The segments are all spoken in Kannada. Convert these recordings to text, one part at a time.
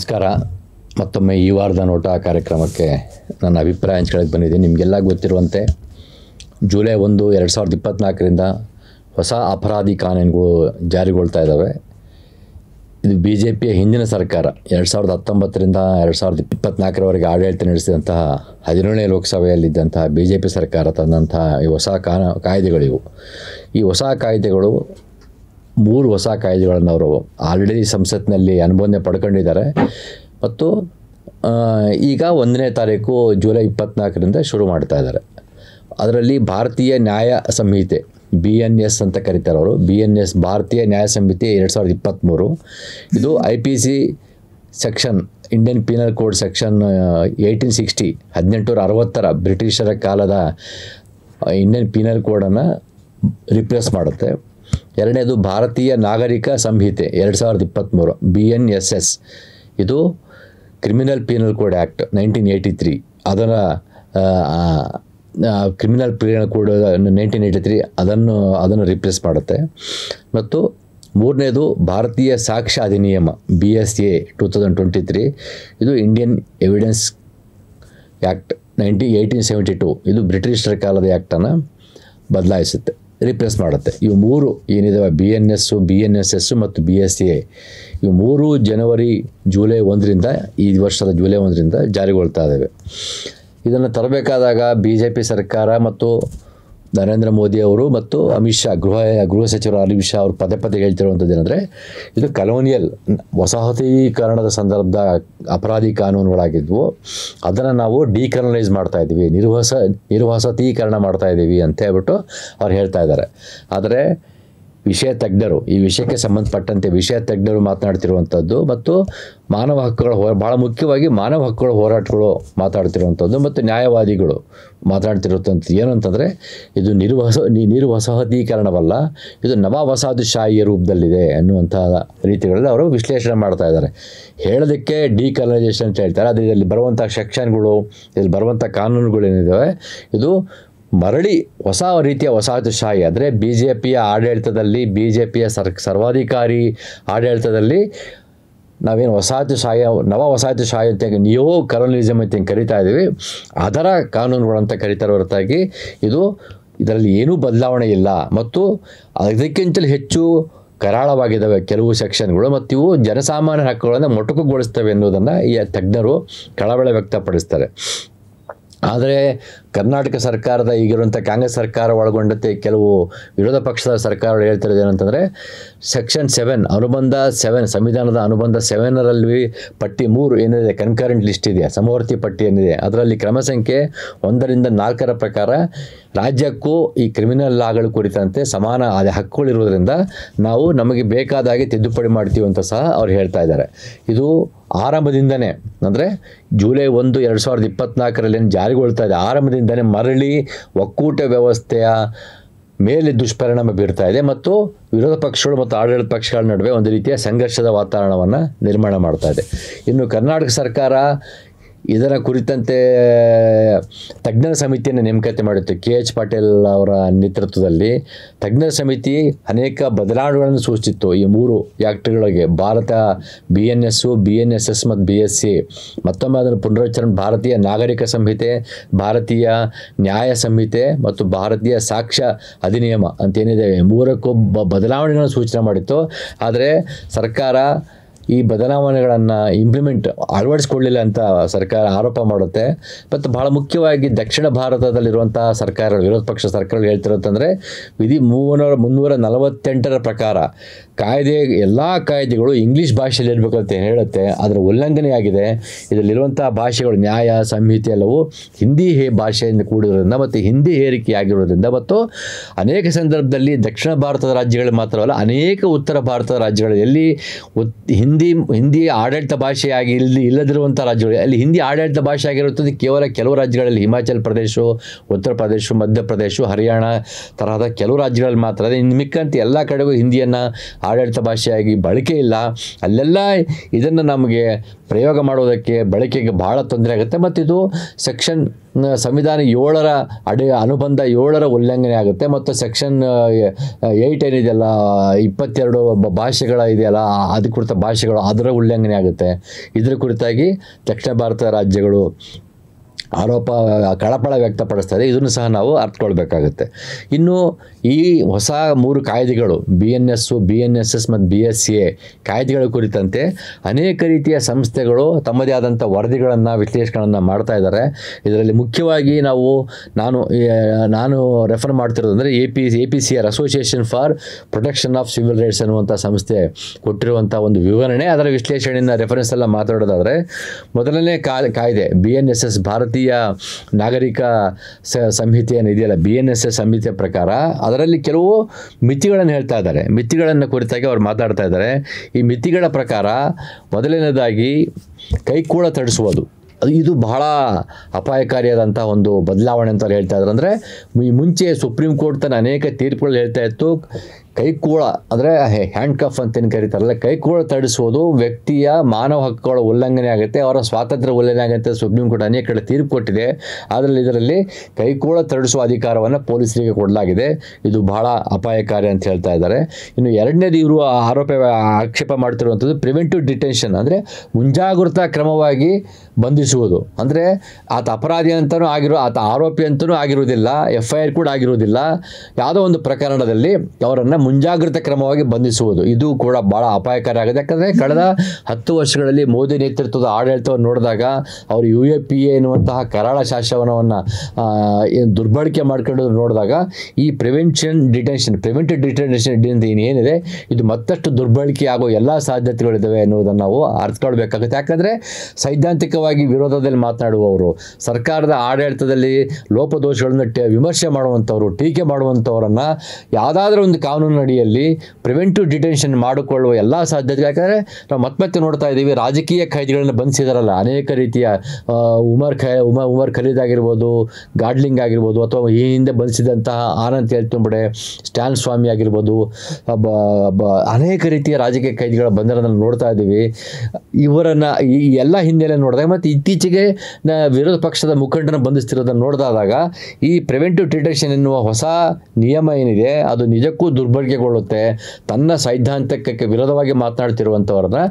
ನಮಸ್ಕಾರ. ಮತ್ತೊಮ್ಮೆ ಈ ವಾರದ ನೋಟ ಕಾರ್ಯಕ್ರಮಕ್ಕೆ ನನ್ನ ಅಭಿಪ್ರಾಯ ಹಂಚ್ಕೊಳ್ಳೋಕೆ ಬಂದಿದ್ದೀನಿ. ನಿಮಗೆಲ್ಲ ಗೊತ್ತಿರುವಂತೆ ಜುಲೈ 1, 2024ರಿಂದ ಹೊಸ ಅಪರಾಧಿ ಕಾನೂನುಗಳು ಜಾರಿಗೊಳ್ತಾ ಇದ್ದಾವೆ. ಇದು BJPಯ ಹಿಂದಿನ ಸರ್ಕಾರ 2019ರಿಂದ 2024ರವರೆಗೆ ಆಡಳಿತ ನಡೆಸಿದಂತಹ 17ನೇ ಲೋಕಸಭೆಯಲ್ಲಿದ್ದಂತಹ BJP ಸರ್ಕಾರ ತಂದಂತಹ ಈ ಹೊಸ ಕಾಯ್ದೆಗಳಿವು. ಈ ಹೊಸ ಕಾಯ್ದೆಗಳು 3 ಹೊಸ ಕಾಯ್ದೆಗಳನ್ನು ಅವರು ಆಲ್ರೆಡಿ ಸಂಸತ್ನಲ್ಲಿ ಅನುಮೋದನೆ ಪಡ್ಕೊಂಡಿದ್ದಾರೆ ಮತ್ತು ಈಗ 1ನೇ ತಾರೀಕು ಜುಲೈ 24ರಿಂದ ಶುರು ಮಾಡ್ತಾ ಇದ್ದಾರೆ. ಅದರಲ್ಲಿ ಭಾರತೀಯ ನ್ಯಾಯ ಸಂಹಿತೆ BNS ಅಂತ ಕರೀತಾರೆ ಅವರು. BNS ಭಾರತೀಯ ನ್ಯಾಯ ಸಂಹಿತೆ 2023. ಇದು IPC section Indian penal code section 1860 1860ರ ಬ್ರಿಟಿಷರ ಕಾಲದ ಇಂಡಿಯನ್ ಪೀನಲ್ ಕೋಡನ್ನು ರಿಪ್ಲೇಸ್ ಮಾಡುತ್ತೆ. ಎರಡನೇದು ಭಾರತೀಯ ನಾಗರಿಕ ಸಂಹಿತೆ 2023 BNSS. ಇದು ಕ್ರಿಮಿನಲ್ ಪೀನಲ್ ಕೋಡ್ ಆ್ಯಕ್ಟ್ 1983 ಅದರ ಕ್ರಿಮಿನಲ್ ಪೀನಲ್ ಕೋಡ್ 1983 ಅದನ್ನು ರಿಪ್ಲೇಸ್ ಮಾಡುತ್ತೆ. ಮತ್ತು ಮೂರನೇದು ಭಾರತೀಯ ಸಾಕ್ಷ್ಯ ಅಧಿನಿಯಮ BSA 2023. ಇದು ಇಂಡಿಯನ್ ಎವಿಡೆನ್ಸ್ ಆ್ಯಕ್ಟ್ 1872. ಇದು ಬ್ರಿಟಿಷರ ಕಾಲದ ಆ್ಯಕ್ಟನ್ನು ಬದಲಾಯಿಸುತ್ತೆ, ರಿಪ್ಲೇಸ್ ಮಾಡುತ್ತೆ. ಇವು 3 ಏನಿದಾವೆ BNS, BNSS ಮತ್ತು BSA, ಇವು 3 ಜುಲೈ 1ರಿಂದ ಈ ವರ್ಷದ ಜುಲೈ 1ರಿಂದ ಜಾರಿಗೊಳ್ತಾ ಇದ್ದಾವೆ. ಇದನ್ನು ತರಬೇಕಾದಾಗ BJP ಸರ್ಕಾರ ಮತ್ತು ನರೇಂದ್ರ ಮೋದಿ ಅವರು ಮತ್ತು ಅಮಿತ್ ಶಾ ಗೃಹ ಸಚಿವರು ಅಮಿತ್ ಶಾ ಅವರು ಪದೇ ಹೇಳ್ತಿರುವಂಥದ್ದು ಏನಂದರೆ, ಇದು ಕಲೋನಿಯಲ್ ವಸಾಹತೀಕರಣದ ಸಂದರ್ಭದ ಅಪರಾಧಿ ಕಾನೂನುಗಳಾಗಿದ್ವು, ಅದನ್ನು ನಾವು ಡಿಕಲೋನೈಸ್ ಮಾಡ್ತಾಯಿದ್ದೀವಿ, ನಿರ್ವಸತೀಕರಣ ಮಾಡ್ತಾಯಿದ್ದೀವಿ ಅಂತ ಹೇಳ್ಬಿಟ್ಟು ಅವ್ರು ಹೇಳ್ತಾ ಇದ್ದಾರೆ. ಆದರೆ ವಿಷಯ ತಜ್ಞರು, ಈ ವಿಷಯಕ್ಕೆ ಸಂಬಂಧಪಟ್ಟಂತೆ ವಿಷಯ ತಜ್ಞರು ಮಾತನಾಡ್ತಿರುವಂಥದ್ದು ಮತ್ತು ಮಾನವ ಹಕ್ಕುಗಳ ಭಾಳ ಮುಖ್ಯವಾಗಿ ಮಾನವ ಹಕ್ಕುಗಳ ಹೋರಾಟಗಳು ಮಾತಾಡ್ತಿರುವಂಥದ್ದು ಮತ್ತು ನ್ಯಾಯವಾದಿಗಳು ಮಾತಾಡ್ತಿರುವಂಥದ್ದು ಏನು ಅಂತಂದರೆ, ಇದು ನಿರ್ವಸತೀಕರಣವಲ್ಲ, ಇದು ನವವಸಾಹತುಶಾಹಿಯ ರೂಪದಲ್ಲಿದೆ ಅನ್ನುವಂಥ ರೀತಿಗಳಲ್ಲಿ ಅವರು ವಿಶ್ಲೇಷಣೆ ಮಾಡ್ತಾ ಇದ್ದಾರೆ. ಹೇಳೋದಕ್ಕೆ ಡಿಕಲೋನೈಸೇಷನ್ ಅಂತ ಹೇಳ್ತಾರೆ, ಆದರೆ ಇದರಲ್ಲಿ ಬರುವಂಥ ಸೆಕ್ಷನ್ಗಳು, ಇದರಲ್ಲಿ ಬರುವಂಥ ಕಾನೂನುಗಳೇನಿದ್ದಾವೆ ಇದು ಮರಳಿ ಹೊಸ ರೀತಿಯ ವಸಾಹತುಶಾಹಿ. ಅಂದರೆ BJPಯ ಆಡಳಿತದಲ್ಲಿ, BJPಯ ಸರ್ವಾಧಿಕಾರಿ ಆಡಳಿತದಲ್ಲಿ ನಾವೇನು ನವ ವಸಾಹತುಶಾಹಿ ಅಂತ ನಿಯೋ ಕಲೋನಿಸಮ್ ಅಂತ ಕರಿತಾ ಇದ್ದೀವಿ, ಅದರ ಕಾನೂನುಗಳಂತ ಕರೀತಾರೆ ಹೊರತಾಗಿ ಇದರಲ್ಲಿ ಏನೂ ಬದಲಾವಣೆ ಇಲ್ಲ. ಮತ್ತು ಅದಕ್ಕಿಂತಲೂ ಹೆಚ್ಚು ಕರಾಳವಾಗಿದ್ದಾವೆ ಕೆಲವು ಸೆಕ್ಷನ್ಗಳು ಮತ್ತು ಇವು ಜನಸಾಮಾನ್ಯರ ಹಕ್ಕುಗಳನ್ನು ಮೊಟಕುಗೊಳಿಸ್ತವೆ ಎನ್ನುವುದನ್ನು ಈ ತಜ್ಞರು ಕಳವಳ ವ್ಯಕ್ತಪಡಿಸ್ತಾರೆ. ಆದರೆ ಕರ್ನಾಟಕ ಸರ್ಕಾರದ ಈಗಿರುವಂಥ ಕಾಂಗ್ರೆಸ್ ಸರ್ಕಾರ ಒಳಗೊಂಡಂತೆ ಕೆಲವು ವಿರೋಧ ಪಕ್ಷದ ಸರ್ಕಾರಗಳು ಹೇಳ್ತಿರೋದು ಏನಂತಂದರೆ, ಸೆಕ್ಷನ್ 7 ಅನುಬಂಧ 7 ಸಂವಿಧಾನದ ಅನುಬಂಧ 7ರಲ್ಲಿ ಪಟ್ಟಿ 3 ಏನಿದೆ, ಕನ್ಕರೆಂಟ್ ಲಿಸ್ಟ್ ಇದೆ, ಸಮವರ್ತಿ ಪಟ್ಟಿ ಏನಿದೆ, ಅದರಲ್ಲಿ ಕ್ರಮ ಸಂಖ್ಯೆ 1ರಿಂದ 4ರ ಪ್ರಕಾರ ರಾಜ್ಯಕ್ಕೂ ಈ ಕ್ರಿಮಿನಲ್ ಲಾಗಳ ಕುರಿತಂತೆ ಸಮಾನ ಹಕ್ಕುಗಳಿರುವುದರಿಂದ ನಾವು ನಮಗೆ ಬೇಕಾದಾಗೆ ತಿದ್ದುಪಡಿ ಮಾಡ್ತೀವಿ ಅಂತ ಸಹ ಅವ್ರು ಹೇಳ್ತಾ ಇದ್ದಾರೆ. ಇದು ಆರಂಭದಿಂದನೇ ಅಂದರೆ ಜುಲೈ 1, 2024ರಲ್ಲಿ ಜಾರಿಗೊಳ್ತಾ ಇದೆ, ಆರಂಭದಿಂದನೇ ಮರಳಿ ಒಕ್ಕೂಟ ವ್ಯವಸ್ಥೆಯ ಮೇಲೆ ದುಷ್ಪರಿಣಾಮ ಬೀರ್ತಾ ಇದೆ ಮತ್ತು ವಿರೋಧ ಪಕ್ಷಗಳು ಮತ್ತು ಆಡಳಿತ ಪಕ್ಷಗಳ ನಡುವೆ ಒಂದು ರೀತಿಯ ಸಂಘರ್ಷದ ವಾತಾವರಣವನ್ನು ನಿರ್ಮಾಣ ಮಾಡ್ತಾ ಇದೆ. ಇನ್ನು ಕರ್ನಾಟಕ ಸರ್ಕಾರ ಇದರ ಕುರಿತಂತೆ ತಜ್ಞರ ಸಮಿತಿಯನ್ನು ನೇಮಕಾತಿ ಮಾಡಿತ್ತು. KH ಪಾಟೀಲ್ ಅವರ ನೇತೃತ್ವದಲ್ಲಿ ತಜ್ಞರ ಸಮಿತಿ ಅನೇಕ ಬದಲಾವಣೆಗಳನ್ನು ಸೂಚಿಸಿತ್ತು ಈ 3 ಆ್ಯಕ್ಟ್ಗಳಿಗೆ, ಭಾರತ BNS, BNSS ಮತ್ತು BSA. ಮತ್ತೊಮ್ಮೆ ಅದನ್ನು ಪುನರುಚ್ಚರಣೆ ಭಾರತೀಯ ನಾಗರಿಕ ಸಂಹಿತೆ, ಭಾರತೀಯ ನ್ಯಾಯ ಸಂಹಿತೆ ಮತ್ತು ಭಾರತೀಯ ಸಾಕ್ಷ್ಯ ಅಧಿನಿಯಮ ಅಂತೇನಿದೆ, 3ಕ್ಕೂ ಬದಲಾವಣೆಗಳನ್ನು ಸೂಚನೆ ಮಾಡಿತ್ತು. ಆದರೆ ಸರ್ಕಾರ ಈ ಬದಲಾವಣೆಗಳನ್ನು ಅಳವಡಿಸ್ಕೊಳ್ಳಿಲ್ಲ ಅಂತ ಸರ್ಕಾರ ಆರೋಪ ಮಾಡುತ್ತೆ. ಮತ್ತು ಭಾಳ ಮುಖ್ಯವಾಗಿ ದಕ್ಷಿಣ ಭಾರತದಲ್ಲಿರುವಂಥ ಸರ್ಕಾರಗಳು, ವಿರೋಧ ಪಕ್ಷ ಸರ್ಕಾರಗಳು ಹೇಳ್ತಿರೋದಂದರೆ, ವಿಧಿ 348ರ ಪ್ರಕಾರ ಎಲ್ಲ ಕಾಯ್ದೆಗಳು ಇಂಗ್ಲೀಷ್ ಭಾಷೆಯಲ್ಲಿ ಇರಬೇಕು ಅಂತ ಹೇಳುತ್ತೆ. ಅದರ ಉಲ್ಲಂಘನೆಯಾಗಿದೆ. ಇದರಲ್ಲಿರುವಂಥ ಭಾಷೆಗಳು, ನ್ಯಾಯ ಸಂಹಿತೆ ಎಲ್ಲವೂ ಹಿಂದಿ ಭಾಷೆಯಿಂದ ಕೂಡಿರೋದ್ರಿಂದ ಮತ್ತು ಹಿಂದಿ ಹೇರಿಕೆಯಾಗಿರೋದ್ರಿಂದ ಮತ್ತು ಅನೇಕ ಸಂದರ್ಭದಲ್ಲಿ ದಕ್ಷಿಣ ಭಾರತದ ರಾಜ್ಯಗಳು ಮಾತ್ರವಲ್ಲ, ಅನೇಕ ಉತ್ತರ ಭಾರತದ ರಾಜ್ಯಗಳಲ್ಲಿ ಎಲ್ಲಿ ಹಿಂದಿ ಆಡಳಿತ ಭಾಷೆಯಾಗಿ ಇಲ್ಲದಿರುವಂಥ ರಾಜ್ಯಗಳು, ಅಲ್ಲಿ ಹಿಂದಿ ಆಡಳಿತ ಭಾಷೆ ಆಗಿರುತ್ತದೆ ಕೇವಲ ಕೆಲವು ರಾಜ್ಯಗಳಲ್ಲಿ, ಹಿಮಾಚಲ ಪ್ರದೇಶ, ಉತ್ತರ ಪ್ರದೇಶ, ಮಧ್ಯಪ್ರದೇಶ, ಹರಿಯಾಣ ತರಹದ ಕೆಲವು ರಾಜ್ಯಗಳಲ್ಲಿ ಮಾತ್ರ. ಇನ್ನು ಮಿಕ್ಕಂತೆ ಎಲ್ಲ ಕಡೆಗೂ ಹಿಂದಿಯನ್ನು ಆಡಳಿತ ಭಾಷೆಯಾಗಿ ಬಳಕೆ ಇಲ್ಲ. ಅಲ್ಲೆಲ್ಲ ಇದನ್ನು ನಮಗೆ ಪ್ರಯೋಗ ಮಾಡೋದಕ್ಕೆ ಬಳಕೆಗೆ ಭಾಳ ತೊಂದರೆ ಆಗುತ್ತೆ. ಮತ್ತು ಇದು ಸೆಕ್ಷನ್ ಸಂವಿಧಾನ 7ರ ಅನುಬಂಧ 7ರ ಉಲ್ಲಂಘನೆ ಆಗುತ್ತೆ ಮತ್ತು ಸೆಕ್ಷನ್ 8 ಏನಿದೆಯಲ್ಲ 22 ಭಾಷೆಗಳ ಇದೆಯಲ್ಲ ಅಧಿಕೃತ ಭಾಷೆಗಳು ಅದರ ಉಲ್ಲಂಘನೆ ಆಗುತ್ತೆ. ಇದರ ಕುರಿತಾಗಿ ದಕ್ಷಿಣ ಭಾರತ ರಾಜ್ಯಗಳು ಕಳಪಳ ವ್ಯಕ್ತಪಡಿಸ್ತಾರೆ. ಇದನ್ನು ಸಹ ನಾವು ಅರ್ಥಕೊಳ್ಬೇಕಾಗುತ್ತೆ. ಇನ್ನು ಈ ಹೊಸ 3 ಕಾಯ್ದೆಗಳು BNS, BNSS ಮತ್ತು BSA ಕಾಯ್ದೆಗಳ ಕುರಿತಂತೆ ಅನೇಕ ರೀತಿಯ ಸಂಸ್ಥೆಗಳು ತಮ್ಮದೇ ಆದಂಥ ವರದಿಗಳನ್ನು ವಿಶ್ಲೇಷಣೆಗಳನ್ನು ಮಾಡ್ತಾ ಇದ್ದಾರೆ. ಇದರಲ್ಲಿ ಮುಖ್ಯವಾಗಿ ನಾನು ರೆಫರ್ ಮಾಡ್ತಿರೋದು ಅಂದರೆ APCR association for protection of civil rights ಅನ್ನುವಂಥ ಸಂಸ್ಥೆ ಕೊಟ್ಟಿರುವಂಥ ಒಂದು ವಿವರಣೆ, ಅದರ ವಿಶ್ಲೇಷಣೆಯನ್ನು ರೆಫರೆನ್ಸ್ ಎಲ್ಲ ಮಾತಾಡೋದಾದರೆ ಮೊದಲನೇ ಕಾಯ್ದೆ BNSS ಭಾರತೀಯ ನಾಗರಿಕ ಸಂಹಿತೆ ಏನಿದೆಯಲ್ಲ BNSS ಸಂಹಿತೆ ಪ್ರಕಾರ ಅದರಲ್ಲಿ ಕೆಲವು ಮಿತಿಗಳನ್ನು ಹೇಳ್ತಾ ಇದ್ದಾರೆ. ಮಿತಿಗಳನ್ನು ಕುರಿತಾಗಿ ಅವ್ರು ಮಾತಾಡ್ತಾ ಇದ್ದಾರೆ. ಈ ಮಿತಿಗಳ ಪ್ರಕಾರ ಮೊದಲನೇದಾಗಿ ಕೈಕೂಳ ತಡಿಸುವುದು, ಇದು ಬಹಳ ಅಪಾಯಕಾರಿಯಾದಂಥ ಒಂದು ಬದಲಾವಣೆ ಅಂತ ಹೇಳ್ತಾ ಇದ್ದಾರೆ. ಅಂದರೆ ಮುಂಚೆ ಸುಪ್ರೀಂ ಕೋರ್ಟ್ ತನ್ನ ಅನೇಕ ತೀರ್ಪುಗಳು ಹೇಳ್ತಾ ಇತ್ತು, ಕೈಕೂಳ ಅಂದರೆ ಹ್ಯಾಂಡ್ ಕಫ್ ಅಂತೇನು ಕರೀತಾರಲ್ಲ, ಕೈಕೂಳ ತಡಿಸುವುದು ವ್ಯಕ್ತಿಯ ಮಾನವ ಹಕ್ಕುಗಳ ಉಲ್ಲಂಘನೆ ಆಗುತ್ತೆ, ಅವರ ಸ್ವಾತಂತ್ರ್ಯ ಉಲ್ಲಂಘನೆ ಆಗುತ್ತೆ. ಸುಪ್ರೀಂ ಕೋರ್ಟ್ ಅನೇಕ ಕಡೆ ತೀರ್ಪು ಕೊಟ್ಟಿದೆ. ಇದರಲ್ಲಿ ಕೈಕೂಳ ತಡಿಸುವ ಅಧಿಕಾರವನ್ನು ಪೊಲೀಸರಿಗೆ ಕೊಡಲಾಗಿದೆ. ಇದು ಬಹಳ ಅಪಾಯಕಾರಿ ಅಂತ ಹೇಳ್ತಾ ಇದ್ದಾರೆ. ಇನ್ನು ಎರಡನೇದು ಇವರು ಆಕ್ಷೇಪ ಮಾಡ್ತಿರುವಂಥದ್ದು ಪ್ರಿವೆಂಟಿವ್ ಡಿಟೆನ್ಷನ್, ಅಂದರೆ ಮುಂಜಾಗ್ರತಾ ಕ್ರಮವಾಗಿ ಬಂಧಿಸುವುದು. ಅಂದರೆ ಆತ ಅಪರಾಧಿ ಅಂತಲೂ ಆತ ಆರೋಪಿ ಅಂತಲೂ ಆಗಿರುವುದಿಲ್ಲ, FIR ಕೂಡ ಆಗಿರುವುದಿಲ್ಲ, ಯಾವುದೋ ಒಂದು ಪ್ರಕರಣದಲ್ಲಿ ಅವರನ್ನು ಮುಂಜಾಗ್ರತಾ ಕ್ರಮವಾಗಿ ಬಂಧಿಸುವುದು. ಇದು ಕೂಡ ಭಾಳ ಅಪಾಯಕಾರಿ ಆಗಿದೆ. ಯಾಕಂದರೆ ಕಳೆದ 10 ವರ್ಷಗಳಲ್ಲಿ ಮೋದಿ ನೇತೃತ್ವದ ಆಡಳಿತವನ್ನು ನೋಡಿದಾಗ ಅವರು UAPA ಎನ್ನುವಂತಹ ಕರಾಳ ಶಾಸನವನ್ನು ದುರ್ಬಳಕೆ ಮಾಡ್ಕೊಂಡು ನೋಡಿದಾಗ ಈ ಪ್ರಿವೆಂಟಿವ್ ಡಿಟೆನ್ಷನ್ ಏನಿದೆ ಇದು ಮತ್ತಷ್ಟು ದುರ್ಬಳಕೆ ಆಗೋ ಎಲ್ಲ ಸಾಧ್ಯತೆಗಳಿದ್ದಾವೆ ಅನ್ನೋದನ್ನು ನಾವು ಅರ್ಥಕೊಳ್ಬೇಕಾಗುತ್ತೆ. ಯಾಕಂದರೆ ಸೈದ್ಧಾಂತಿಕವಾಗಿ ವಿರೋಧದಲ್ಲಿ ಮಾತನಾಡುವವರು, ಸರ್ಕಾರದ ಆಡಳಿತದಲ್ಲಿ ಲೋಪದೋಷಗಳನ್ನು ವಿಮರ್ಶೆ ಮಾಡುವಂಥವ್ರು, ಟೀಕೆ ಮಾಡುವಂಥವರನ್ನು ಯಾವುದಾದ್ರೂ ಒಂದು ಕಾನೂನು ಅಡಿಯಲ್ಲಿ ಪ್ರಿವೆಂಟಿವ್ ಡಿಟೆನ್ಷನ್ ಮಾಡಿಕೊಳ್ಳುವ ಎಲ್ಲ ಸಾಧ್ಯತೆ. ಯಾಕಂದರೆ ನಾವು ಮತ್ತೆ ನೋಡ್ತಾ ಇದ್ದೀವಿ, ರಾಜಕೀಯ ಖೈದಿಗಳನ್ನು ಬಂಧಿಸಿದಾರಲ್ಲ, ಅನೇಕ ರೀತಿಯ ಉಮರ್ ಖಲೀದ್ ಆಗಿರ್ಬೋದು, ಗಾಡ್ಲಿಂಗ್ ಆಗಿರ್ಬೋದು, ಅಥವಾ ಈ ಹಿಂದೆ ಬಂಧಿಸಿದಂತಹ ಆನಂದ್ ತೇಲ್ತುಂಬಡೆ, ಸ್ಟ್ಯಾನ್ ಸ್ವಾಮಿ ಆಗಿರ್ಬೋದು, ಅನೇಕ ರೀತಿಯ ರಾಜಕೀಯ ಖೈದಿಗಳ ಬಂಧನವನ್ನು ನೋಡ್ತಾ ಇದ್ದೀವಿ. ಇವರನ್ನು ಈ ಎಲ್ಲ ಹಿನ್ನೆಲೆ ನೋಡಿದಾಗ ಮತ್ತು ಇತ್ತೀಚೆಗೆ ವಿರೋಧ ಪಕ್ಷದ ಮುಖಂಡನ ಬಂಧಿಸ್ತಿರೋದನ್ನು ನೋಡಿದಾಗ ಈ ಪ್ರಿವೆಂಟಿವ್ ಡಿಟೆನ್ಷನ್ ಎನ್ನುವ ಹೊಸ ನಿಯಮ ಏನಿದೆ ಅದು ನಿಜಕ್ಕೂ ದುರ್ಬಳಕೆಗೊಳ್ಳುತ್ತೆ. ತನ್ನ ಸೈದ್ಧಾಂತಿಕಕ್ಕೆ ವಿರೋಧವಾಗಿ ಮಾತನಾಡ್ತಿರುವಂಥವ್ರನ್ನ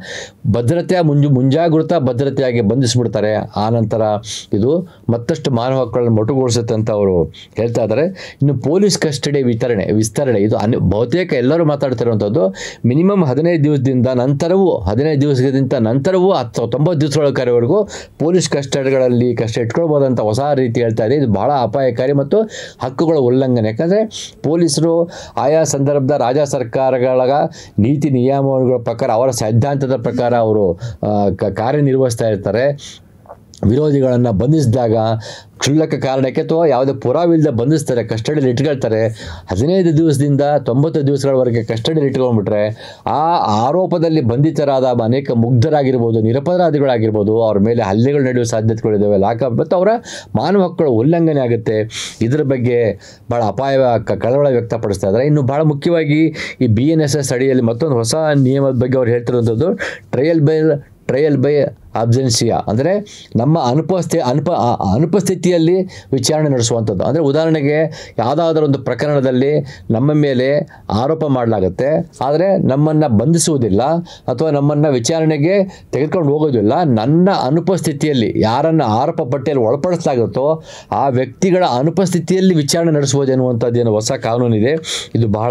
ಮುಂಜಾಗೃತ ಭದ್ರತೆಯಾಗಿ ಬಂಧಿಸಿಬಿಡ್ತಾರೆ. ಆನಂತರ ಇದು ಮತ್ತಷ್ಟು ಮಾನವ ಹಕ್ಕುಗಳನ್ನು ಮೊಟುಗೊಳಿಸುತ್ತೆ ಅಂತ ಅವರು ಹೇಳ್ತಾ ಇದ್ದಾರೆ. ಇನ್ನು ಪೊಲೀಸ್ ಕಸ್ಟಡಿ ವಿಸ್ತರಣೆ ಇದು ಬಹುತೇಕ ಎಲ್ಲರೂ ಮಾತಾಡ್ತಿರುವಂಥದ್ದು. ಮಿನಿಮಮ್ 15 ದಿವಸದಿಂದ ನಂತರವೂ 15 ದಿವಸದಿಂದ ನಂತರವೂ 90 ದಿವಸಗಳವರೆಗೂ ಪೊಲೀಸ್ ಕಸ್ಟಡಿಗಳಲ್ಲಿ ಇಟ್ಕೊಳ್ಬೋದಂತ ಹೊಸ ರೀತಿ ಹೇಳ್ತಾ ಇದೆ. ಇದು ಬಹಳ ಅಪಾಯಕಾರಿ ಮತ್ತು ಹಕ್ಕುಗಳ ಉಲ್ಲಂಘನೆ. ಯಾಕಂದರೆ ಪೊಲೀಸರು ಆಯಾ ಸಂದರ್ಭದ ರಾಜ್ಯ ಸರ್ಕಾರಗಳ ನೀತಿ ನಿಯಮಗಳ ಪ್ರಕಾರ, ಅವರ ಸಿದ್ಧಾಂತದ ಪ್ರಕಾರ ಅವರು ಕಾರ್ಯನಿರ್ವಹಿಸ್ತಾ ಇರ್ತಾರೆ. ವಿರೋಧಿಗಳನ್ನು ಬಂಧಿಸಿದಾಗ ಕ್ಷುಲ್ಲಕ ಕಾರಣಕ್ಕೆ ಅಥವಾ ಯಾವುದೇ ಪುರಾವಿಲ್ಲದೆ ಬಂಧಿಸ್ತಾರೆ, ಕಸ್ಟಡಿಯಲ್ಲಿ ಇಟ್ಕೊಳ್ತಾರೆ. 15 ದಿವಸದಿಂದ 90 ದಿವಸಗಳವರೆಗೆ ಕಸ್ಟಡಿಯಲ್ಲಿ ಇಟ್ಕೊಂಡ್ಬಿಟ್ರೆ ಆ ಆರೋಪದಲ್ಲಿ ಬಂಧಿತರಾದ ಅನೇಕ ಮುಗ್ಧರಾಗಿರ್ಬೋದು, ನಿರಪರಾಧಿಗಳಾಗಿರ್ಬೋದು, ಅವ್ರ ಮೇಲೆ ಹಲ್ಲೆಗಳು ನಡೆಯುವ ಸಾಧ್ಯತೆಗಳಿದ್ದಾವೆ, ಲಾಕಪ್ ಮತ್ತು ಅವರ ಮಾನವ ಹಕ್ಕುಗಳ ಉಲ್ಲಂಘನೆ ಆಗುತ್ತೆ. ಇದರ ಬಗ್ಗೆ ಭಾಳ ಕಳವಳ ವ್ಯಕ್ತಪಡಿಸ್ತಾ ಇದ್ದಾರೆ. ಇನ್ನು ಭಾಳ ಮುಖ್ಯವಾಗಿ ಈ BNSS ಅಡಿಯಲ್ಲಿ ಮತ್ತೊಂದು ಹೊಸ ನಿಯಮದ ಬಗ್ಗೆ ಅವ್ರು ಹೇಳ್ತಿರುವಂಥದ್ದು ಟ್ರಯಲ್ ಬೈ ಅಬ್ಸೆನ್ಸಿಯಾ, ಅಂದರೆ ನಮ್ಮ ಅನುಪಸ್ಥಿತಿಯಲ್ಲಿ ವಿಚಾರಣೆ ನಡೆಸುವಂಥದ್ದು. ಅಂದರೆ ಉದಾಹರಣೆಗೆ ಯಾವುದಾದ್ರೂ ಒಂದು ಪ್ರಕರಣದಲ್ಲಿ ನಮ್ಮ ಮೇಲೆ ಆರೋಪ ಮಾಡಲಾಗುತ್ತೆ, ಆದರೆ ನಮ್ಮನ್ನು ಬಂಧಿಸುವುದಿಲ್ಲ ಅಥವಾ ನಮ್ಮನ್ನು ವಿಚಾರಣೆಗೆ ತೆಗೆದುಕೊಂಡು ಹೋಗೋದಿಲ್ಲ. ನನ್ನ ಅನುಪಸ್ಥಿತಿಯಲ್ಲಿ ಯಾರನ್ನು ಆರೋಪ ಪಟ್ಟಿಯಲ್ಲಿ ಒಳಪಡಿಸಲಾಗುತ್ತೋ ಆ ವ್ಯಕ್ತಿಗಳ ಅನುಪಸ್ಥಿತಿಯಲ್ಲಿ ವಿಚಾರಣೆ ನಡೆಸುವುದು ಎನ್ನುವಂಥದ್ದೇನು ಹೊಸ ಕಾನೂನಿದೆ. ಇದು ಬಹಳ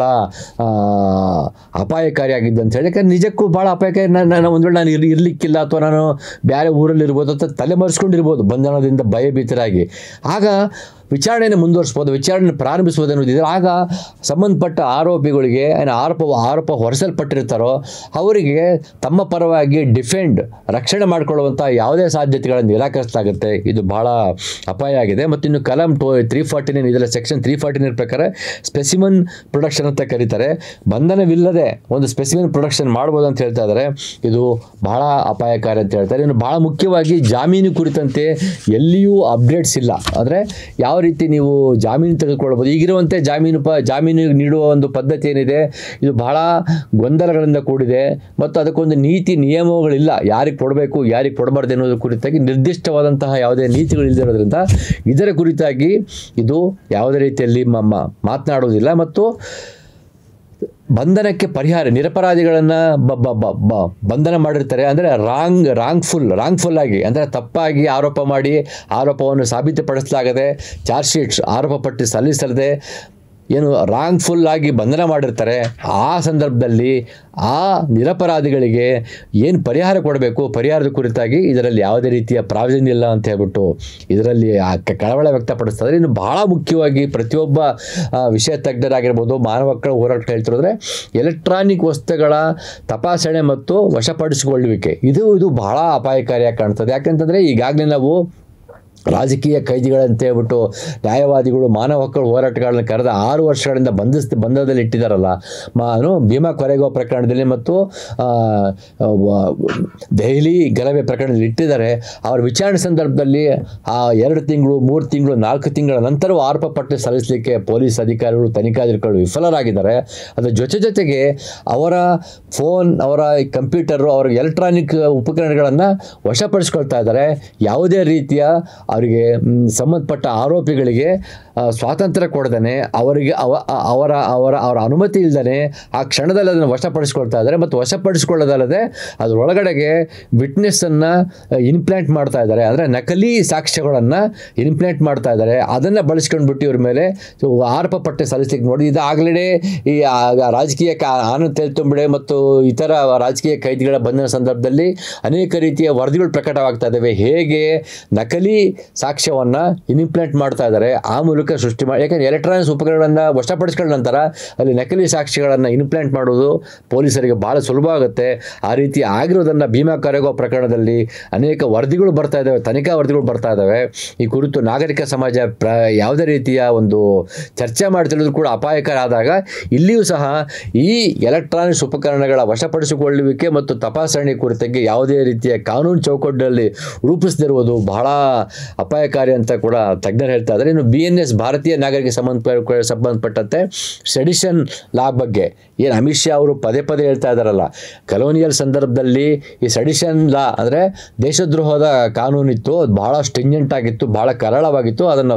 ಅಪಾಯಕಾರಿಯಾಗಿದ್ದು ಅಂತ ಹೇಳಿ. ಯಾಕಂದರೆ ನಿಜಕ್ಕೂ ಭಾಳ ಅಪಾಯಕಾರಿ. ಒಂದು ವೇಳೆ ನಾನು ಇರಲಿಕ್ಕಿಲ್ಲ ಅಥವಾ ನಾನು ಬೇರೆ ಊರಲ್ಲಿರ್ಬೋದು ಅಥವಾ ತಲೆಮರೆಸ್ಕೊಂಡಿರ್ಬೋದು ಬಂಧನದಿಂದ ಭಯಭೀತರಾಗಿ, ಆಗ ವಿಚಾರಣೆಯನ್ನು ಮುಂದುವರಿಸ್ಬೋದು, ವಿಚಾರಣೆ ಪ್ರಾರಂಭಿಸ್ಬೋದು ಅನ್ನೋದಿದ್ರೆ ಆಗ ಸಂಬಂಧಪಟ್ಟ ಆರೋಪಿಗಳಿಗೆ ಆರೋಪ ಹೊರಿಸಲ್ಪಟ್ಟಿರ್ತಾರೋ ಅವರಿಗೆ ತಮ್ಮ ಪರವಾಗಿ ರಕ್ಷಣೆ ಮಾಡಿಕೊಳ್ಳುವಂಥ ಯಾವುದೇ ಸಾಧ್ಯತೆಗಳನ್ನು ನಿರಾಕರಿಸಲಾಗುತ್ತೆ. ಇದು ಬಹಳ ಅಪಾಯ ಆಗಿದೆ. ಮತ್ತು ಇನ್ನು ಕಲಂ 349 ಇದರ ಸೆಕ್ಷನ್ 349 ಪ್ರಕಾರ ಸ್ಪೆಸಿಮನ್ ಪ್ರೊಡಕ್ಷನ್ ಅಂತ ಕರೀತಾರೆ. ಬಂಧನವಿಲ್ಲದೆ ಒಂದು ಸ್ಪೆಸಿಮನ್ ಪ್ರೊಡಕ್ಷನ್ ಮಾಡ್ಬೋದು ಅಂತ ಹೇಳ್ತಾ ಇದ್ದಾರೆ. ಇದು ಬಹಳ ಅಪಾಯಕಾರಿ ಅಂತ ಹೇಳ್ತಾರೆ. ಇನ್ನು ಭಾಳ ಮುಖ್ಯವಾಗಿ ಜಾಮೀನು ಕುರಿತಂತೆ ಎಲ್ಲಿಯೂ ಅಪ್ಡೇಟ್ಸ್ ಇಲ್ಲ. ಅಂದರೆ ಯಾವುದೇ ರೀತಿ ನೀವು ಜಾಮೀನು ತೆಗೆದುಕೊಳ್ಬೋದು. ಈಗಿರುವಂತೆ ಜಾಮೀನು ನೀಡುವ ಒಂದು ಪದ್ಧತಿ ಏನಿದೆ ಇದು ಬಹಳ ಗೊಂದಲಗಳಿಂದ ಕೂಡಿದೆ ಮತ್ತು ಅದಕ್ಕೊಂದು ನೀತಿ ನಿಯಮಗಳಿಲ್ಲ. ಯಾರಿಗೆ ಕೊಡಬೇಕು ಯಾರಿಗೆ ಕೊಡಬಾರ್ದು ಅನ್ನೋದ್ರ ಕುರಿತಾಗಿ ನಿರ್ದಿಷ್ಟವಾದಂತಹ ಯಾವುದೇ ನೀತಿಗಳಿಲ್ಲದಿರೋದ್ರಿಂದ ಇದರ ಕುರಿತಾಗಿ ಇದು ಯಾವುದೇ ರೀತಿಯಲ್ಲಿ ಮಾತನಾಡುವುದಿಲ್ಲ. ಮತ್ತು ಬಂಧನಕ್ಕೆ ಪರಿಹಾರ, ನಿರಪರಾಧಿಗಳನ್ನು ಬಂಧನ ಮಾಡಿರ್ತಾರೆ ಅಂದರೆ ರಾಂಗ್ಫುಲ್ ಆಗಿ, ಅಂದರೆ ತಪ್ಪಾಗಿ ಆರೋಪ ಮಾಡಿ ಆರೋಪವನ್ನು ಸಾಬೀತುಪಡಿಸಲಾಗದೆ ಚಾರ್ಜ್ ಶೀಟ್ಸ್ ಆರೋಪ ಪಟ್ಟಿ ಸಲ್ಲಿಸದೆ ಏನು ರಾಂಗ್ಫುಲ್ ಆಗಿ ಬಂಧನ ಮಾಡಿರ್ತಾರೆ. ಆ ಸಂದರ್ಭದಲ್ಲಿ ಆ ನಿರಪರಾಧಿಗಳಿಗೆ ಏನು ಪರಿಹಾರ ಕೊಡಬೇಕು, ಪರಿಹಾರದ ಕುರಿತಾಗಿ ಇದರಲ್ಲಿ ಯಾವುದೇ ರೀತಿಯ ಪ್ರಾವಿಷನ್ ಇಲ್ಲ ಅಂತ ಹೇಳ್ಬಿಟ್ಟು ಇದರಲ್ಲಿ ಕಳವಳ ವ್ಯಕ್ತಪಡಿಸ್ತಾರೆ. ಇನ್ನು ಬಹಳ ಮುಖ್ಯವಾಗಿ ಪ್ರತಿಯೊಬ್ಬ ವಿಷಯ ತಜ್ಞರಾಗಿರ್ಬೋದು, ಮಾನವ ಹಕ್ಕುಗಳ ಹೋರಾಟ ಹೇಳ್ತಿರೋದ್ರೆ ಎಲೆಕ್ಟ್ರಾನಿಕ್ ವಸ್ತುಗಳ ತಪಾಸಣೆ ಮತ್ತು ವಶಪಡಿಸಿಕೊಳ್ಳುವಿಕೆ ಇದು ಬಹಳ ಅಪಾಯಕಾರಿಯಾಗಿ ಕಾಣ್ತದೆ. ಯಾಕೆಂತಂದರೆ ಈಗಾಗಲೇ ನಾವು ರಾಜಕೀಯ ಕೈದಿಗಳಂತ ಹೇಳ್ಬಿಟ್ಟು ನ್ಯಾಯವಾದಿಗಳು ಮಾನವ ಹಕ್ಕುಗಳ ಹೋರಾಟಗಾರರನ್ನ ಕರೆದ 6 ವರ್ಷಗಳಿಂದ ಬಂಧದಲ್ಲಿ ಇಟ್ಟಿದ್ದಾರಲ್ಲ. ಭೀಮಾ ಕೊರೆಗಾಂವ್ ಪ್ರಕರಣದಲ್ಲಿ ಮತ್ತು ದೆಹಲಿ ಗಲಭೆ ಪ್ರಕರಣದಲ್ಲಿ ಇಟ್ಟಿದ್ದಾರೆ. ಅವರ ವಿಚಾರಣೆ ಸಂದರ್ಭದಲ್ಲಿ 2 ತಿಂಗಳು 3 ತಿಂಗಳು 4 ತಿಂಗಳ ನಂತರವೂ ಆರೋಪ ಪಟ್ಟಿ ಸಲ್ಲಿಸಲಿಕ್ಕೆ ಪೊಲೀಸ್ ಅಧಿಕಾರಿಗಳು ತನಿಖಾಧಿಕಾರಿಗಳು ವಿಫಲರಾಗಿದ್ದಾರೆ. ಅದರ ಜೊತೆಗೆ ಅವರ ಫೋನ್, ಅವರ ಕಂಪ್ಯೂಟರು, ಅವರ ಎಲೆಕ್ಟ್ರಾನಿಕ್ ಉಪಕರಣಗಳನ್ನು ವಶಪಡಿಸ್ಕೊಳ್ತಾ ಇದ್ದಾರೆ. ಯಾವುದೇ ರೀತಿಯ ಅವರಿಗೆ ಸಂಬಂಧಪಟ್ಟ ಆರೋಪಿಗಳಿಗೆ ಸ್ವಾತಂತ್ರ್ಯ ಕೊಡದೇ ಅವರಿಗೆ ಅವರ ಅನುಮತಿ ಇಲ್ಲದೇ ಆ ಕ್ಷಣದಲ್ಲಿ ಅದನ್ನು ವಶಪಡಿಸ್ಕೊಳ್ತಾ ಇದ್ದಾರೆ. ಮತ್ತು ವಶಪಡಿಸ್ಕೊಳ್ಳೋದಲ್ಲದೆ ಅದರೊಳಗಡೆಗೆ ವಿಟ್ನೆಸ್ಸನ್ನು ಇನ್ಪ್ಲಾಂಟ್ ಮಾಡ್ತಾ ಇದ್ದಾರೆ, ಅಂದರೆ ನಕಲಿ ಸಾಕ್ಷ್ಯಗಳನ್ನು ಇನ್ಪ್ಲಾಂಟ್ ಮಾಡ್ತಾ ಇದ್ದಾರೆ. ಅದನ್ನು ಬಳಸ್ಕೊಂಡ್ಬಿಟ್ಟು ಇವ್ರ ಮೇಲೆ ಆರೋಪ ಪಟ್ಟಿ ಸಲ್ಲಿಸಲಿಕ್ಕೆ ನೋಡಿ. ಇದು ಆಗಲೇ ಈ ರಾಜಕೀಯ ಆನಂದ್ ತೇಲ್ತುಂಬಡೆ ಮತ್ತು ಇತರ ರಾಜಕೀಯ ಕೈದಿಗಳ ಬಂಧನ ಸಂದರ್ಭದಲ್ಲಿ ಅನೇಕ ರೀತಿಯ ವರದಿಗಳು ಪ್ರಕಟವಾಗ್ತಾ ಇದ್ದಾವೆ. ಹೇಗೆ ನಕಲಿ ಸಾಕ್ಷ್ಯವನ್ನು ಇನ್ಪ್ಲಾಂಟ್ ಮಾಡ್ತಾ ಇದ್ದಾರೆ, ಆ ಮೂಲಕ ಸೃಷ್ಟಿ ಮಾಡಿ. ಯಾಕೆಂದರೆ ಎಲೆಕ್ಟ್ರಾನಿಕ್ಸ್ ಉಪಕರಣಗಳನ್ನು ವಶಪಡಿಸ್ಕೊಂಡ ನಂತರ ಅಲ್ಲಿ ನಕಲಿ ಸಾಕ್ಷ್ಯಗಳನ್ನು ಇನ್ಪ್ಲಾಂಟ್ ಮಾಡೋದು ಪೊಲೀಸರಿಗೆ ಭಾಳ ಸುಲಭ ಆಗುತ್ತೆ. ಆ ರೀತಿ ಆಗಿರೋದನ್ನು ಭೀಮಾ ಕೊರೆಗಾಂವ್ ಪ್ರಕರಣದಲ್ಲಿ ಅನೇಕ ವರದಿಗಳು ಬರ್ತಾ ಇದ್ದಾವೆ, ತನಿಖಾ ವರದಿಗಳು ಬರ್ತಾ ಇದ್ದಾವೆ. ಈ ಕುರಿತು ನಾಗರಿಕ ಸಮಾಜ ಯಾವುದೇ ರೀತಿಯ ಒಂದು ಚರ್ಚೆ ಮಾಡ್ತಿರೋದು ಕೂಡ ಅಪಾಯಕರ ಆದಾಗ ಇಲ್ಲಿಯೂ ಸಹ ಈ ಎಲೆಕ್ಟ್ರಾನಿಕ್ಸ್ ಉಪಕರಣಗಳ ವಶಪಡಿಸಿಕೊಳ್ಳುವಿಕೆ ಮತ್ತು ತಪಾಸಣೆ ಕುರಿತಾಗಿ ಯಾವುದೇ ರೀತಿಯ ಕಾನೂನು ಚೌಕಟ್ಟಿನಲ್ಲಿ ರೂಪಿಸದಿರುವುದು ಬಹಳ ಅಪಾಯಕಾರಿ ಅಂತ ಕೂಡ ತಜ್ಞರು ಹೇಳ್ತಾ ಇದ್ದಾರೆ. ಇನ್ನು BNS ಭಾರತೀಯ ನಾಗರಿಕ ಸಂಬಂಧಪಟ್ಟಂತೆ ಸೆಡಿಷನ್ ಲಾ ಬಗ್ಗೆ ಏನು ಅಮಿತ್ ಶಾ ಅವರು ಪದೇ ಹೇಳ್ತಾ ಇದ್ದಾರಲ್ಲ, ಕಲೋನಿಯಲ್ ಸಂದರ್ಭದಲ್ಲಿ ಈ ಸೆಡಿಷನ್ ಲಾ ಅಂದರೆ ದೇಶದ್ರೋಹದ ಕಾನೂನಿತ್ತು, ಅದು ಬಹಳ ಸ್ಟ್ರಿಂಜೆಂಟ್ ಆಗಿತ್ತು, ಬಹಳ ಕರಾಳವಾಗಿತ್ತು. ಅದನ್ನು